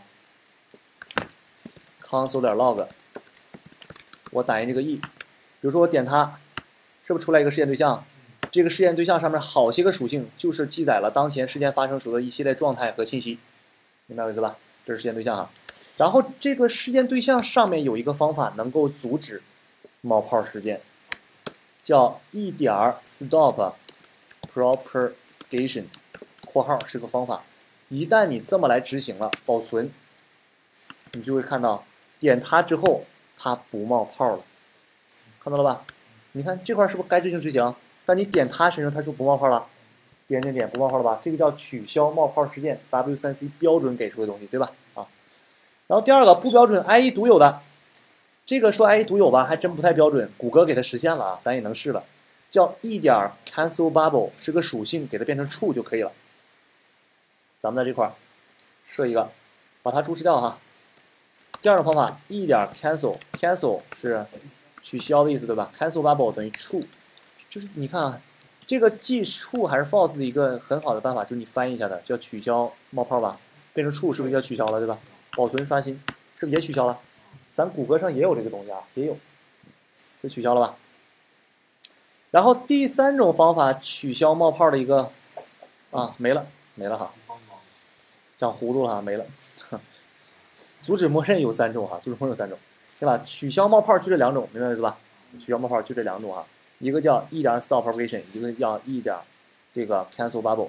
，console 点 log， 我打印这个 e， 比如说我点它，是不是出来一个事件对象？这个事件对象上面好些个属性，就是记载了当前事件发生时的一系列状态和信息，明白我意思吧？这是事件对象哈。然后这个事件对象上面有一个方法能够阻止冒泡事件。叫 e 点 stop propagation， 括号是个方法。一旦你这么来执行了，保存，你就会看到点它之后，它不冒泡了，看到了吧？你看这块是不是该执行执行？但你点它身上，它就不冒泡了，点点点不冒泡了吧？这个叫取消冒泡事件 ，W 三 C 标准给出的东西，对吧？啊，然后第二个不标准 I 一独有的。这个说 I 一独有吧，还真不太标准。谷歌给它实现了啊，咱也能试了，叫 e 点 cancel bubble 是个属性，给它变成 true 就可以了。咱们在这块设一个，把它注释掉哈。第二种方法 e 点 cancel cancel 是取消的意思，对吧 ？cancel bubble 等于 true， 就是你看啊，这个既 true 还是 false 的一个很好的办法，就是你翻译一下的，叫取消冒泡吧，变成 true 是不是就取消了，对吧？保存刷新是不是也取消了？咱谷歌上也有这个东西啊，也有，就取消了吧。然后第三种方法取消冒泡的一个啊没了没了哈，讲糊涂了哈，没了。阻止默认有三种哈，阻止默认有三种，对吧？取消冒泡就这两种，明白意思吧？取消冒泡就这两种哈，一个叫 e 点 stop propagation， 一个叫 e 点这个 cancel bubble。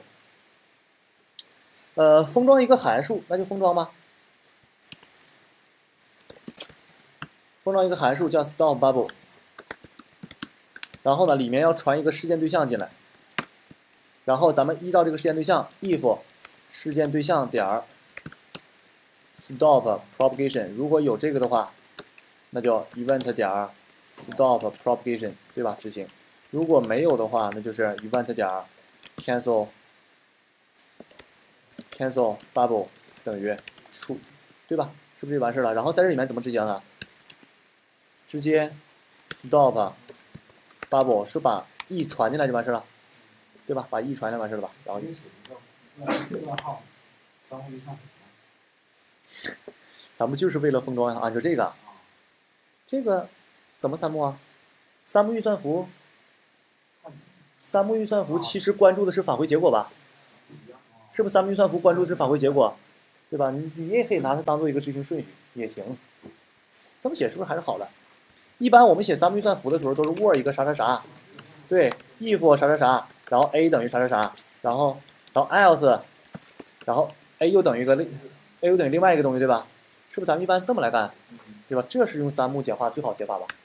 呃，封装一个函数，那就封装吧。封装一个函数叫 stop bubble， 然后呢，里面要传一个事件对象进来，然后咱们依照这个事件对象 if 事件对象点 stop propagation， 如果有这个的话，那就 event 点 stop propagation， 对吧？执行。如果没有的话，那就是 event 点 cancel cancel bubble 等于 true， 对吧？是不是就完事了？然后在这里面怎么执行呢？直接 stop bubble 是把 e 传进来就完事了，对吧？把 e 传进来完事了吧？然后咱们就是为了封装呀，按照这个， 这个怎么三目啊？三目运算符，三目运算符其实关注的是返回结果吧？是不是三目运算符关注的是返回结果，对吧？你你也可以拿它当做一个执行顺序也行。这么写是不是还是好的？一般我们写三目运算符的时候都是 word 一个啥啥啥，对 ，if 啥啥啥，然后 a 等于啥啥啥，然后然后 else， 然后 a 又等于一个另 a 又等于另外一个东西，对吧？是不是咱们一般这么来干，对吧？这是用三目简化最好写法吧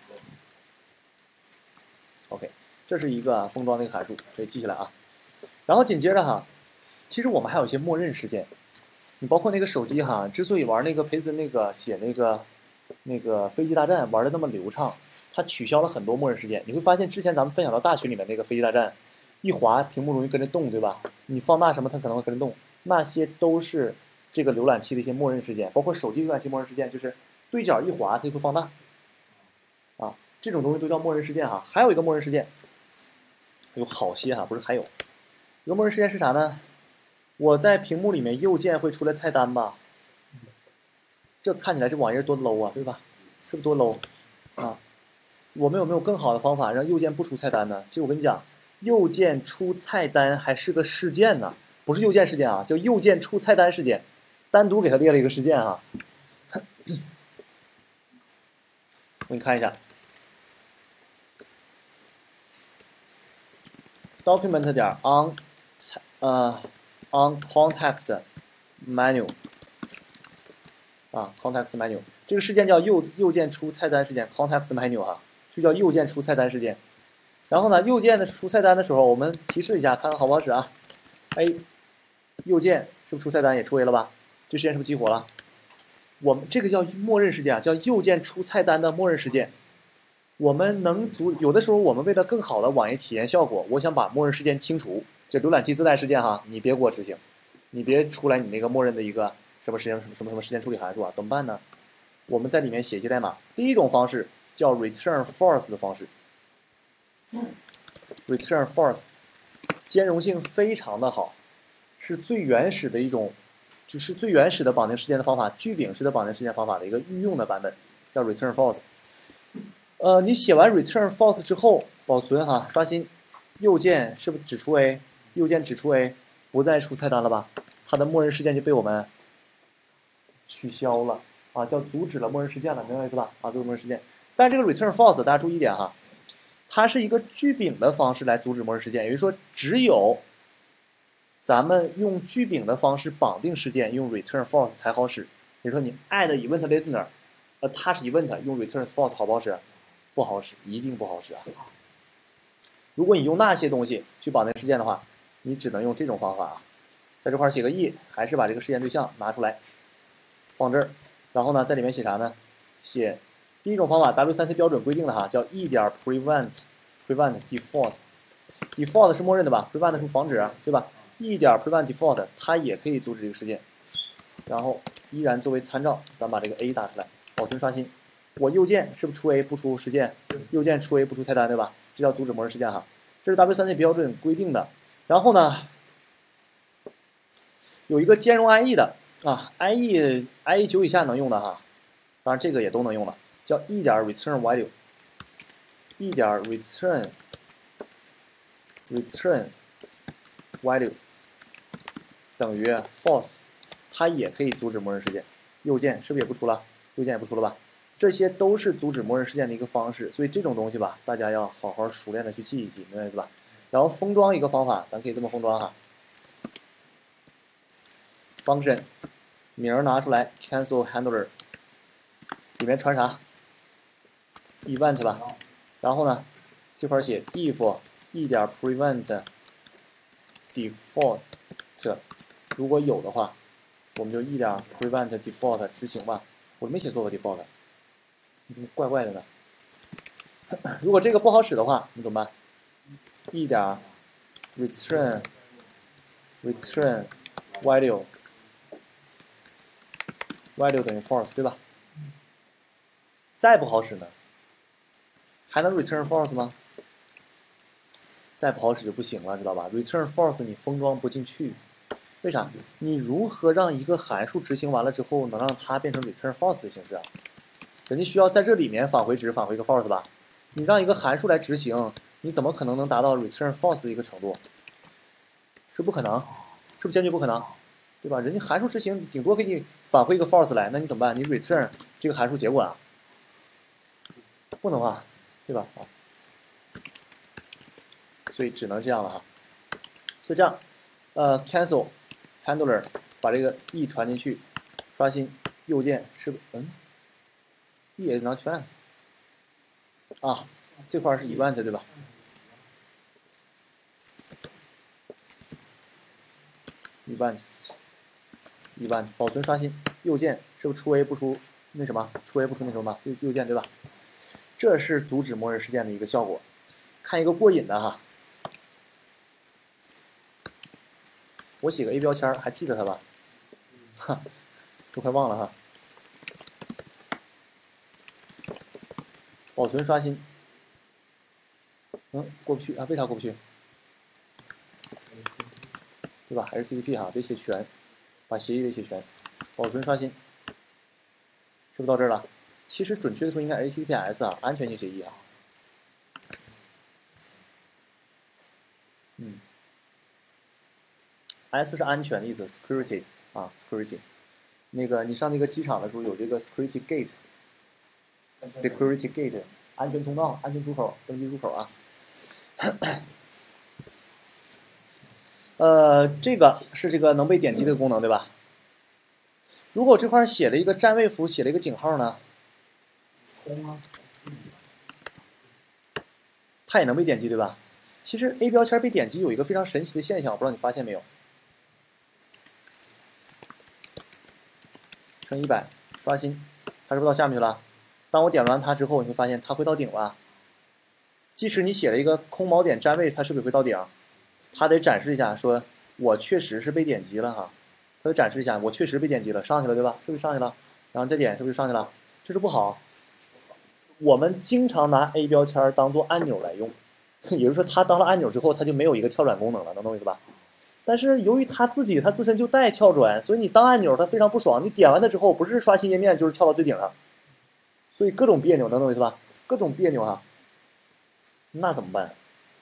？OK， 这是一个封装的一个函数，可以记下来啊。然后紧接着哈，其实我们还有一些默认事件，你包括那个手机哈，之所以玩那个培森那个写那个那个飞机大战玩的那么流畅，它取消了很多默认事件。你会发现之前咱们分享到大群里面那个飞机大战，一滑屏幕容易跟着动，对吧？你放大什么它可能会跟着动，那些都是这个浏览器的一些默认事件，包括手机浏览器默认事件，就是对角一滑它就会放大，啊，这种东西都叫默认事件哈。还有一个默认事件，有好些哈，不是还有。一个默认事件是啥呢？我在屏幕里面右键会出来菜单吧？这看起来这网页多 low 啊，对吧？是不是多 low 啊？我们有没有更好的方法让右键不出菜单呢？其实我跟你讲，右键出菜单还是个事件呢，不是右键事件啊，叫右键出菜单事件，单独给它列了一个事件啊。我给你看一下 ，document 点 on 呃 on context menu 啊 context menu 这个事件叫右右键出菜单事件 context menu 哈、啊，就叫右键出菜单事件。然后呢，右键的出菜单的时候，我们提示一下，看看好不好使啊 ？A 右键是不是出菜单也出 A 了吧？这事件是不是激活了？我们这个叫默认事件啊，叫右键出菜单的默认事件。我们能阻有的时候，我们为了更好的网页体验效果，我想把默认事件清除。这浏览器自带事件哈，你别给我执行，你别出来你那个默认的一个什么时间什么什么什么时间处理函数啊？怎么办呢？我们在里面写一些代码。第一种方式叫 return false 的方式。return false 兼容性非常的好，是最原始的一种，就是最原始的绑定事件的方法，聚丙式的绑定事件方法的一个御用的版本，叫 return false。呃，你写完 return false 之后，保存哈，刷新，右键是不是只出 A？ 右键只出 A， 不再出菜单了吧？它的默认事件就被我们取消了啊，叫阻止了默认事件了，明白意思吧？啊，阻止默认事件。但是这个 return false 大家注意一点哈，它是一个聚丙的方式来阻止默认事件，也就是说，只有咱们用聚丙的方式绑定事件，用 return false 才好使。比如说你 add event listener， 呃 touch event 用 return false 好不好使？不好使，一定不好使啊！如果你用那些东西去绑定事件的话，你只能用这种方法啊。在这块写个 e， 还是把这个事件对象拿出来，放这儿，然后呢，在里面写啥呢？写第一种方法 W 三 C 标准规定的哈，叫 e 点 prevent prevent default default 是默认的吧 ？prevent 是防止，对吧 ？e 点 prevent default 它也可以阻止这个事件，然后依然作为参照，咱把这个 a 打出来，保存刷新。我右键是不是出 A 不出事件？右键出 A 不出菜单，对吧？这叫阻止默认事件哈。这是 W 三 C 标准规定的。然后呢，有一个兼容 I E 的啊 ，I E I E 九以下能用的哈，当然这个也都能用了，叫 e 点 return value，e 点 return return value 等于 false， 它也可以阻止默认事件。右键是不是也不出了？右键也不出了吧？这些都是阻止默认事件的一个方式，所以这种东西吧，大家要好好熟练的去记一记，明白意思吧？然后封装一个方法，咱可以这么封装哈 ，function 名儿拿出来 ，cancel handler 里面传啥 ？event 吧，然后呢，这块写 if e 点 prevent default， 如果有的话，我们就 e 点 prevent default 执行吧，我没写错吧 default。你怎么怪怪的呢？如果这个不好使的话，你怎么办 ？e 点 return return value value 等于 false， 对吧？再不好使呢，还能 return false 吗？再不好使就不行了，知道吧 ？return false 你封装不进去，为啥？你如何让一个函数执行完了之后，能让它变成 return false 的形式啊？ 人家需要在这里面返回值，返回一个 false 吧？你让一个函数来执行，你怎么可能能达到 return false 的一个程度？是不可能，是不是坚决不可能？对吧？人家函数执行顶多给你返回一个 false 来，那你怎么办？你 return 这个函数结果啊？不能啊，对吧？啊，所以只能这样了哈。所以这样，呃 ，cancel handler 把这个 e 传进去，刷新右键是嗯 ，e is not found 啊，这块是 event 对吧？event event 保存刷新右键是不是出 A 不出那什么？出 A 不出那什么？右右键对吧？这是阻止默认事件的一个效果。看一个过瘾的哈，我写个 A 标签还记得它吧？哈，都快忘了哈。保存刷新，嗯，过不去啊？为啥过不去？对吧？还是 T T P 哈，得写全，把协议得写全。保存刷新，是不是到这儿了？其实准确的说应该 H T T P S 啊，安全性协议啊。嗯 ，S 是安全的意思 ，security 啊 ，security。那个你上那个机场的时候有这个 security gate，security gate 安全通道、安全出口、登机入口啊。呃，这个是这个能被点击的功能，对吧？如果这块写了一个占位符，写了一个井号呢？ 空啊， 它也能被点击，对吧？其实 A 标签被点击有一个非常神奇的现象，我不知道你发现没有？乘一百，刷新，它是不是到下面去了？当我点完它之后，你会发现它会到顶了。即使你写了一个空锚点占位，它是不是会到顶？它得展示一下，说我确实是被点击了哈。它得展示一下，我确实被点击了，上去了，对吧？是不是上去了？然后再点，是不是上去了？这是不好。我们经常拿 A 标签当做按钮来用，也就是说，它当了按钮之后，它就没有一个跳转功能了，能懂我意思吧？但是由于它自己它自身就带跳转，所以你当按钮它非常不爽。你点完它之后，不是刷新页面，就是跳到最顶上，所以各种别扭，能懂我意思吧？各种别扭哈。那怎么办？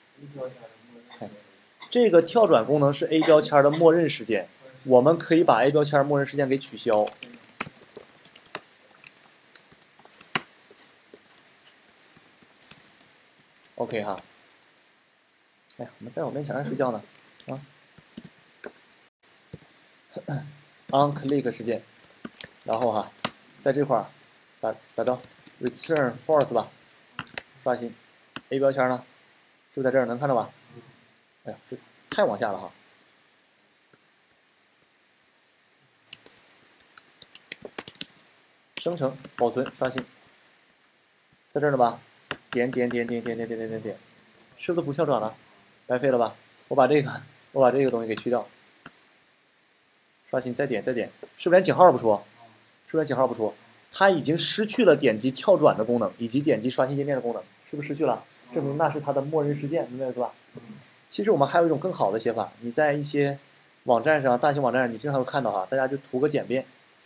这个跳转功能是 A 标签的默认事件，我们可以把 A 标签默认事件给取消。OK 哈。哎呀，我们在我面前还睡觉呢，啊。on click 事件，然后哈，在这块儿咋咋着 return false 吧，刷新 A 标签呢，是不是在这儿能看到吧？哎呀，这太往下了哈。生成保存刷新，在这儿呢吧？点点点点点点点点点点，是不是不跳转了？白费了吧？我把这个我把这个东西给去掉。刷新再点再点，是不是连井号不出？是不是连井号不出？它已经失去了点击跳转的功能，以及点击刷新页面的功能，是不是失去了？证明那是它的默认事件，明白是吧？其实我们还有一种更好的写法，你在一些网站上、大型网站上，你经常会看到哈，大家就图个简便。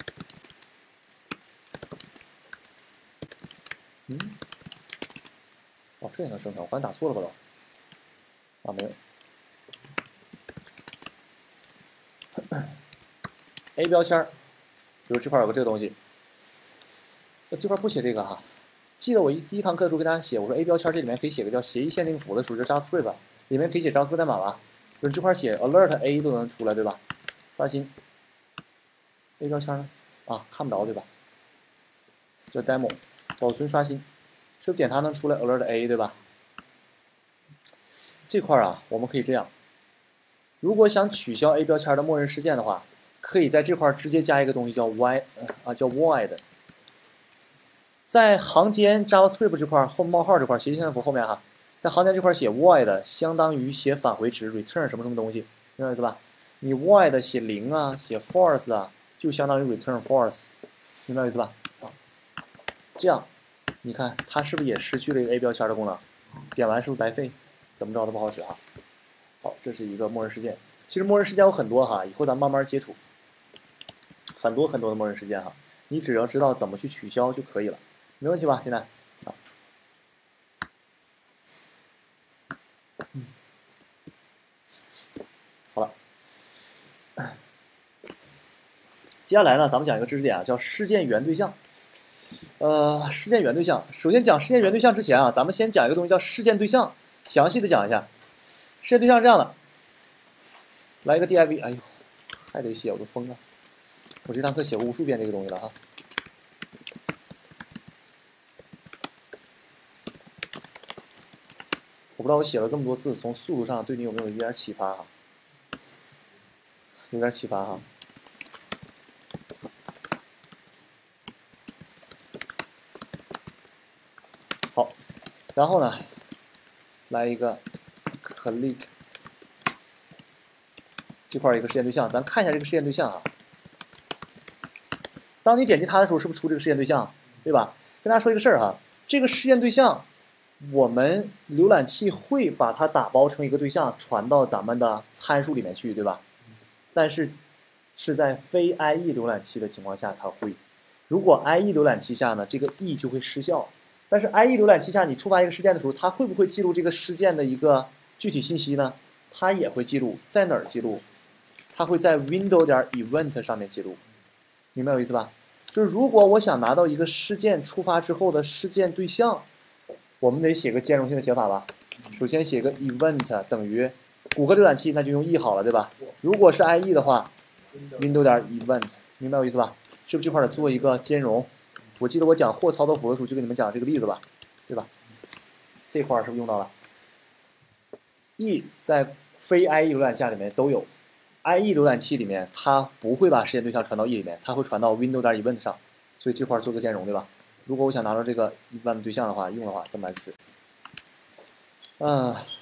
嗯，哦，这也能生成，我刚才打错了吧都？啊，没有。A 标签，比如这块有个这个东西，那这块不写这个哈。记得我一第一堂课的时候给大家写，我说 A 标签这里面可以写个叫协议限定符的，属于 JavaScript， 里面可以写 JavaScript 代码吧？就是这块写 alert A 都能出来，对吧？刷新 A 标签呢？啊，看不着对吧？叫 demo， 保存刷新，是不是点它能出来 alert A 对吧？这块啊，我们可以这样，如果想取消 A 标签的默认事件的话，可以在这块直接加一个东西叫 y 啊叫 void， 在行间 JavaScript 这块后冒号这块协议限定符后面哈，在行间这块写 void 相当于写返回值 return 什么什么东西，明白意思吧？你 void 写零啊，写 false 啊，就相当于 return false， 明白意思吧？啊，这样你看它是不是也失去了一个 A 标签的功能？点完是不是白费？怎么着都不好使啊。好，这是一个默认事件。其实默认事件有很多哈，以后咱慢慢接触。很多很多的默认事件哈，你只要知道怎么去取消就可以了。 没问题吧？现在啊，嗯，好了。接下来呢，咱们讲一个知识点啊，叫事件源对象。呃，事件源对象，首先讲事件源对象之前啊，咱们先讲一个东西叫事件对象，详细的讲一下。事件对象是这样的，来一个 D I V， 哎呦，还得写，我都疯了。我这堂课写过无数遍这个东西了哈。我不知道我写了这么多次，从速度上对你有没有一点启发哈？有点启发哈。好，然后呢，来一个 click， 这块一个事件对象，咱看一下这个事件对象啊。当你点击它的时候，是不是出这个事件对象，对吧？跟大家说一个事儿哈，这个事件对象，我们浏览器会把它打包成一个对象，传到咱们的参数里面去，对吧？但是是在非 I E 浏览器的情况下，它会。如果 I E 浏览器下呢，这个 E 就会失效。但是 I E 浏览器下，你触发一个事件的时候，它会不会记录这个事件的一个具体信息呢？它也会记录，在哪儿记录？它会在 window 点 event 上面记录，明白我意思吧？就是如果我想拿到一个事件触发之后的事件对象，我们得写个兼容性的写法吧。首先写个 event 等于谷歌浏览器，那就用 E 好了，对吧？如果是 I E 的话 ，window 点 event， 明白我意思吧？是不是这块得做一个兼容？我记得我讲或操作符的时候就给你们讲这个例子吧，对吧？这块是不是用到了 ？E 在非 I E 浏览器里面都有 ，I E 浏览器里面它不会把事件对象传到 E 里面，它会传到 window 点 event 上，所以这块做个兼容，对吧？如果我想拿到这个 event 对象的话，用的话这么来使。嗯、呃，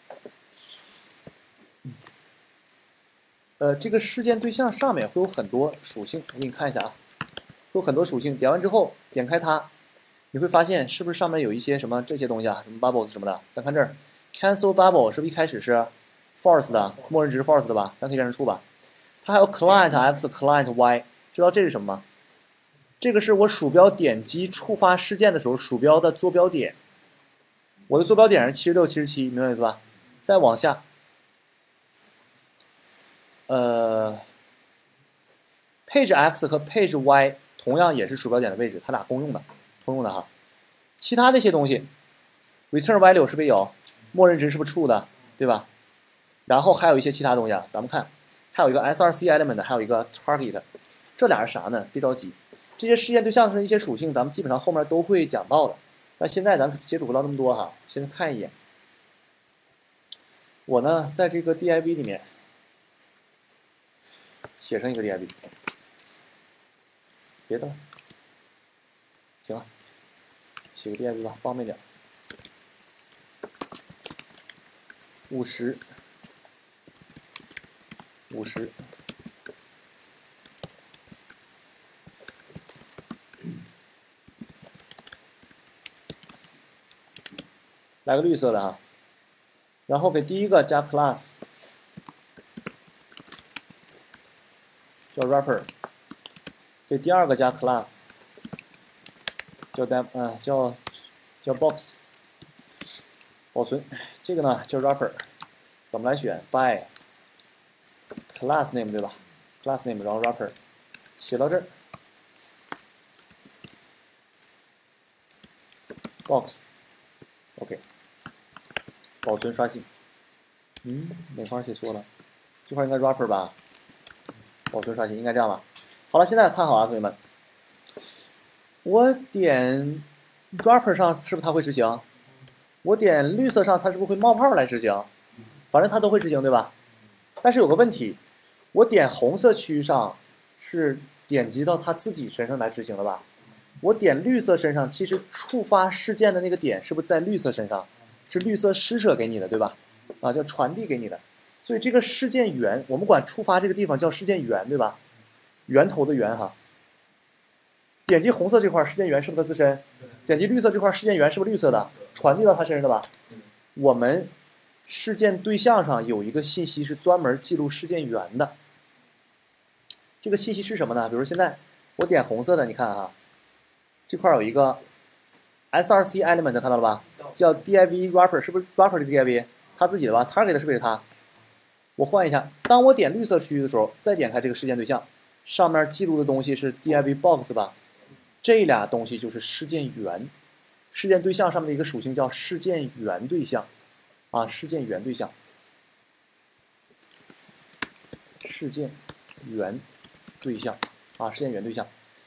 呃，这个事件对象上面会有很多属性，我给你看一下啊。有很多属性，点完之后点开它，你会发现是不是上面有一些什么这些东西啊，什么 bubbles 什么的。咱看这儿 ，cancel bubble 是不是一开始是 false 的，默认值是 false 的吧？咱可以让人出吧。它还有 client x、client y， 知道这是什么吗？这个是我鼠标点击触发事件的时候，鼠标的坐标点。我的坐标点是七十六、七十七，明白意思吧？再往下，呃 ，page x 和 page y。同样也是鼠标点的位置，它俩公用的，通用的哈。其他这些东西 ，return value 是不是有？默认值是不是 true 的，对吧？然后还有一些其他东西啊，咱们看，还有一个 S R C element， 还有一个 target， 这俩是啥呢？别着急，这些事件对象的一些属性，咱们基本上后面都会讲到的。但现在咱接触不到那么多哈，先看一眼。我呢，在这个 D I V 里面写上一个 D I V。别的了，行了，写个 D I V 吧，方便点。五十，五十，来个绿色的啊，然后给第一个加 class， 叫 wrapper。给第二个加 class， 叫 dem， 呃，叫叫 box， 保存。这个呢叫 wrapper， 怎么来选 ？by class name 对吧 ？class name， 然后 wrapper， 写到这儿 ，box，OK， 保存刷新。嗯，哪块写错了？这块应该 wrapper 吧？保存刷新应该这样吧？好了，现在看好啊，同学们。我点 wrapper 上是不是它会执行？我点绿色上它是不是会冒泡来执行？反正它都会执行，对吧？但是有个问题，我点红色区域上是点击到它自己身上来执行的吧？我点绿色身上，其实触发事件的那个点是不是在绿色身上？是绿色施舍给你的，对吧？啊，叫传递给你的。所以这个事件源，我们管触发这个地方叫事件源，对吧？源头的源哈，点击红色这块事件源是不是它自身？点击绿色这块事件源是不是绿色的？传递到它身上的吧？我们事件对象上有一个信息是专门记录事件源的。这个信息是什么呢？比如现在我点红色的，你看哈，这块有一个 S R C element 看到了吧？叫 div wrapper， 是不是 wrapper 的 div？ 它自己的吧 ？target 是不是它？我换一下，当我点绿色区域的时候，再点开这个事件对象，上面记录的东西是 div box 吧？这俩东西就是事件源。事件对象上面的一个属性叫事件源对象，啊，事件源对象，事件源对象，啊，事件源对象。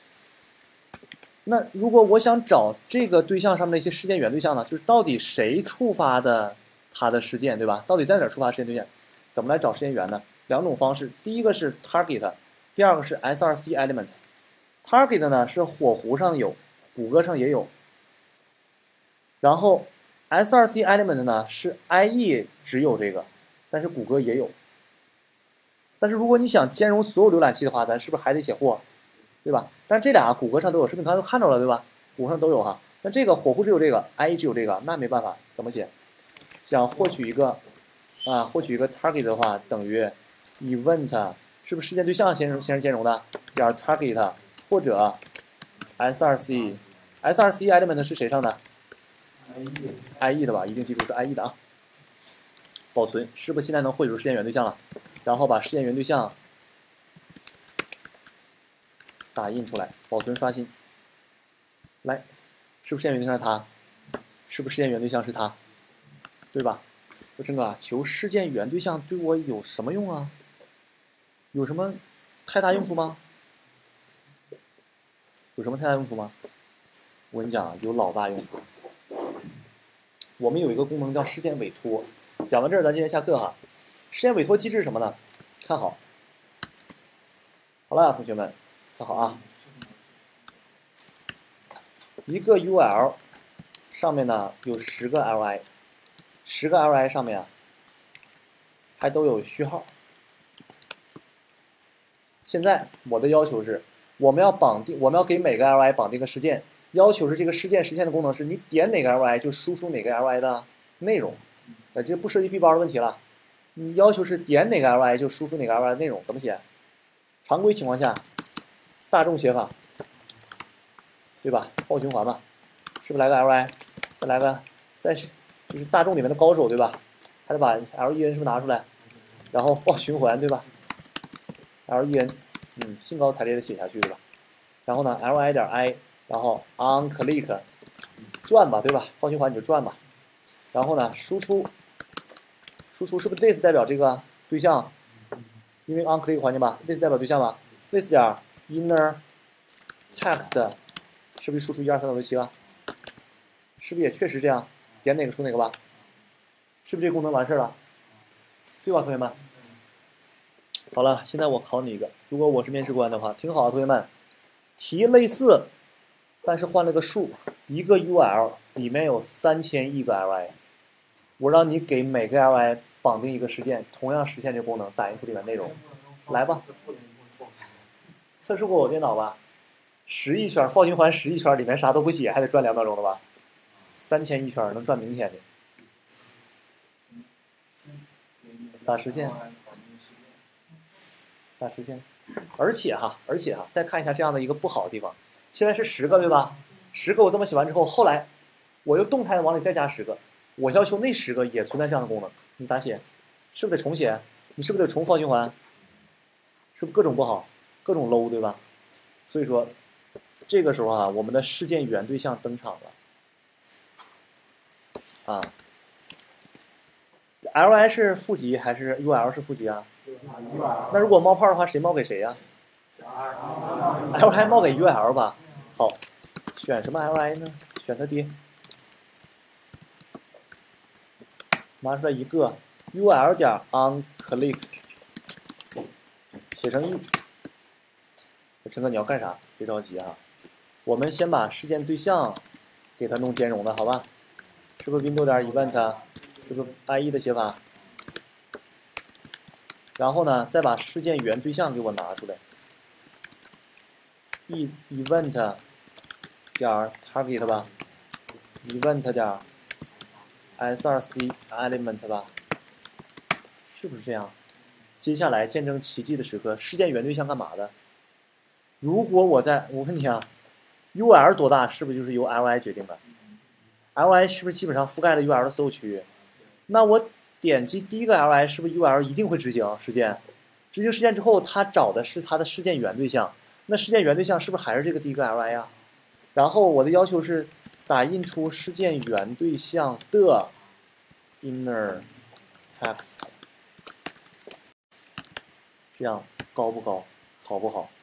那如果我想找这个对象上面的一些事件源对象呢，就是到底谁触发的它的事件，对吧？到底在哪儿触发事件对象？怎么来找事件源呢？两种方式，第一个是 target， 第二个是 S R C element。target 呢是火狐上有，谷歌上也有。然后 S R C element 呢是 I E 只有这个，但是谷歌也有。但是如果你想兼容所有浏览器的话，咱是不是还得写或，对吧？但这俩谷歌上都有，是不是你刚才都看着了，对吧？谷歌上都有哈。那这个火狐只有这个 ，I E 只有这个，那没办法，怎么写？想获取一个啊，获取一个 target 的话，等于 event 是不是事件对象先先是兼容的？点 target 或者 S R C，S R C element 是谁上的？ I E 的吧，一定记住是 I E 的啊。保存，是不是现在能绘出事件源对象了？然后把事件源对象打印出来，保存刷新。来，是不是事件源对象是它？是不是事件源对象是它？对吧？说陈哥，求事件源对象对我有什么用啊？有什么太大用处吗？有什么太大用处吗？我跟你讲，有老大用处。我们有一个功能叫事件委托。讲完这儿，咱今天下课哈。事件委托机制是什么呢？看好。好了，同学们，看好啊。一个 U L 上面呢有十个 L I， 十个 L I 上面啊还都有序号。现在我的要求是，我们要绑定，我们要给每个 L I 绑定个事件。要求是这个事件实现的功能是你点哪个 L I 就输出哪个 L I 的内容，呃，这不涉及闭包的问题了。你要求是点哪个 L I 就输出哪个 L I 的内容，怎么写？常规情况下，大众写法，对吧？for循环嘛，是不是来个 L I， 再来个，再就是大众里面的高手，对吧？还得把 L E N 是不是拿出来？然后 for 循环，对吧 ？L E N， 嗯，兴高采烈的写下去，对吧？然后呢 ，L I 点 I。然后 on click 转吧，对吧？for循环你就转吧。然后呢，输出，输出是不是 this 代表这个对象？因为 on click 环境吧 ，this 代表对象吧 ，this 点 inner text 是不是输出一二三四五六七了？是不是也确实这样？点哪个输哪个吧？是不是这个功能完事了？对吧，同学们？好了，现在我考你一个，如果我是面试官的话，听好啊，同学们，题类似。但是换了个数，一个 U L 里面有三千亿个 L I， 我让你给每个 L I 绑定一个事件，同样实现这个功能，打印出里面内容。来吧，测试过我电脑吧？十亿圈 for 循环十亿圈里面啥都不写，还得转两秒钟的吧？三千亿圈能转明天的，咋实现？咋实现？而且哈，而且哈，再看一下这样的一个不好的地方。现在是十个对吧？十个我这么写完之后，后来我又动态的往里再加十个，我要求那十个也存在这样的功能，你咋写？是不是得重写？你是不是得重for循环？是不是各种不好，各种 low 对吧？所以说这个时候啊，我们的事件源对象登场了啊。L I 是负极还是 U L 是负极啊？那如果冒泡的话，谁冒给谁呀、啊、？L I 冒给 U L 吧。好，选什么 L I 呢？选它爹。拿出来一个 U L 点 on click， 写成 E。陈哥，你要干啥？别着急啊，我们先把事件对象给它弄兼容的，好吧？是不是 window 点 event 啊？是不是 I E 的写法？然后呢，再把事件源对象给我拿出来。e event 点 target 吧 ，event 点 S R C element 吧，是不是这样？接下来见证奇迹的时刻，事件源对象干嘛的？如果我在，我问你啊 ，U L 多大，是不是就是由 L I 决定的？ L I 是不是基本上覆盖了 U L 的所有区域？那我点击第一个 L I 是不是 U L 一定会执行事件？执行事件之后，它找的是它的事件源对象，那事件源对象是不是还是这个第一个 L I 啊？然后我的要求是打印出事件源对象的 inner text， 这样高不高？好不好？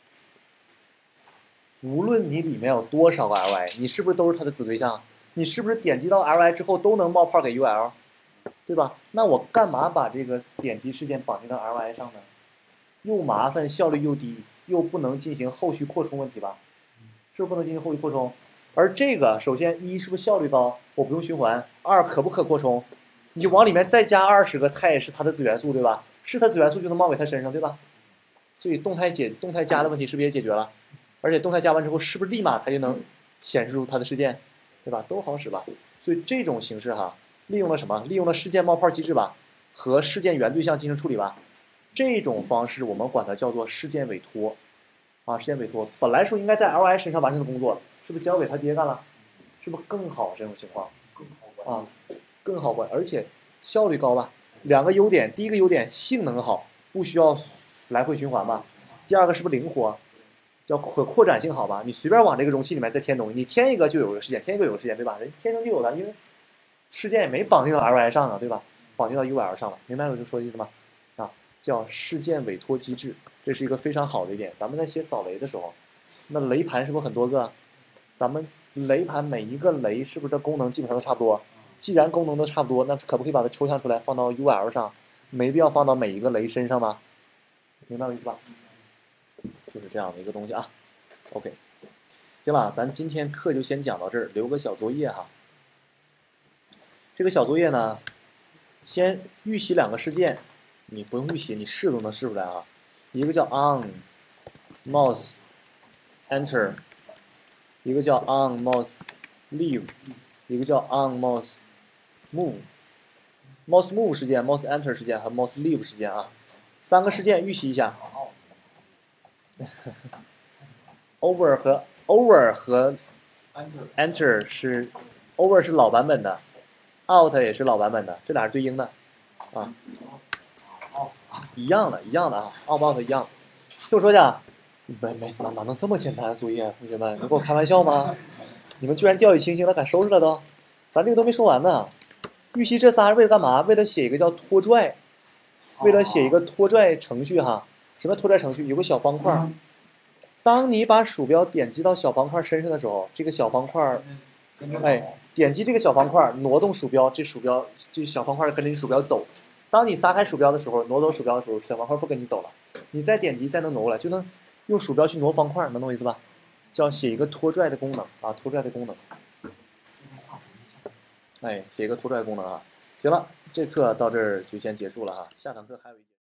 无论你里面有多少个 L I， 你是不是都是它的子对象？你是不是点击到 L I 之后都能冒泡给 U L， 对吧？那我干嘛把这个点击事件绑定到 L I 上呢？又麻烦，效率又低，又不能进行后续扩充问题吧？是不是不能进行后续扩充？而这个首先一是不是效率高，我不用循环；二可不可扩充？你往里面再加二十个，它也是它的子元素，对吧？是它子元素就能冒给它身上，对吧？所以动态解动态加的问题是不是也解决了？而且动态加完之后，是不是立马它就能显示出它的事件，对吧？都好使吧？所以这种形式哈，利用了什么？利用了事件冒泡机制吧，和事件源对象进行处理吧。这种方式我们管它叫做事件委托，啊，事件委托本来说应该在 L I 身上完成的工作，是不是交给他爹干了？是不是更好？这种情况更好管啊，更好管，而且效率高吧？两个优点，第一个优点性能好，不需要来回循环吧？第二个是不是灵活？叫可扩展性好吧？你随便往这个容器里面再添东西，你添一个就有一个事件，添一个有个事件，对吧？人天生就有了，因为事件也没绑定到 L I 上啊，对吧？绑定到 U L 上了，明白我就说的意思吗？啊，叫事件委托机制，这是一个非常好的一点。咱们在写扫雷的时候，那雷盘是不是很多个？咱们雷盘每一个雷是不是的功能基本上都差不多？既然功能都差不多，那可不可以把它抽象出来放到 U L 上？没必要放到每一个雷身上吧？明白我意思吧？就是这样的一个东西啊。OK， 行了，咱今天课就先讲到这儿，留个小作业哈。这个小作业呢，先预习两个事件，你不用预习，你试都能试出来啊。一个叫 on mouse enter， 一个叫 on mouse leave， 一个叫 on mouse move。mouse move 事件、mouse enter 事件和 mouse leave 事件啊，三个事件预习一下。over 和 over 和 enter 是 over 是老版本的 ，out 也是老版本的，这俩是对应的啊，一样的，一样的啊 ，out out 一样。听我说一下，没没哪哪能这么简单的作业，同学们，你跟我开玩笑吗？你们居然掉以轻心了，敢收拾了都？咱这个都没说完呢。预习这仨是为了干嘛？为了写一个叫拖拽，为了写一个拖拽程序哈。什么拖拽程序？有个小方块，当你把鼠标点击到小方块身上的时候，这个小方块，哎，点击这个小方块，挪动鼠标，这鼠标这小方块跟着你鼠标走。当你撒开鼠标的时候，挪走鼠标的时候，小方块不跟你走了，你再点击再能挪过来，就能用鼠标去挪方块，能懂我意思吧？叫写一个拖拽的功能啊，拖拽的功能。哎，写一个拖拽功能啊。行了，这课到这儿就先结束了哈，下堂课还有一节。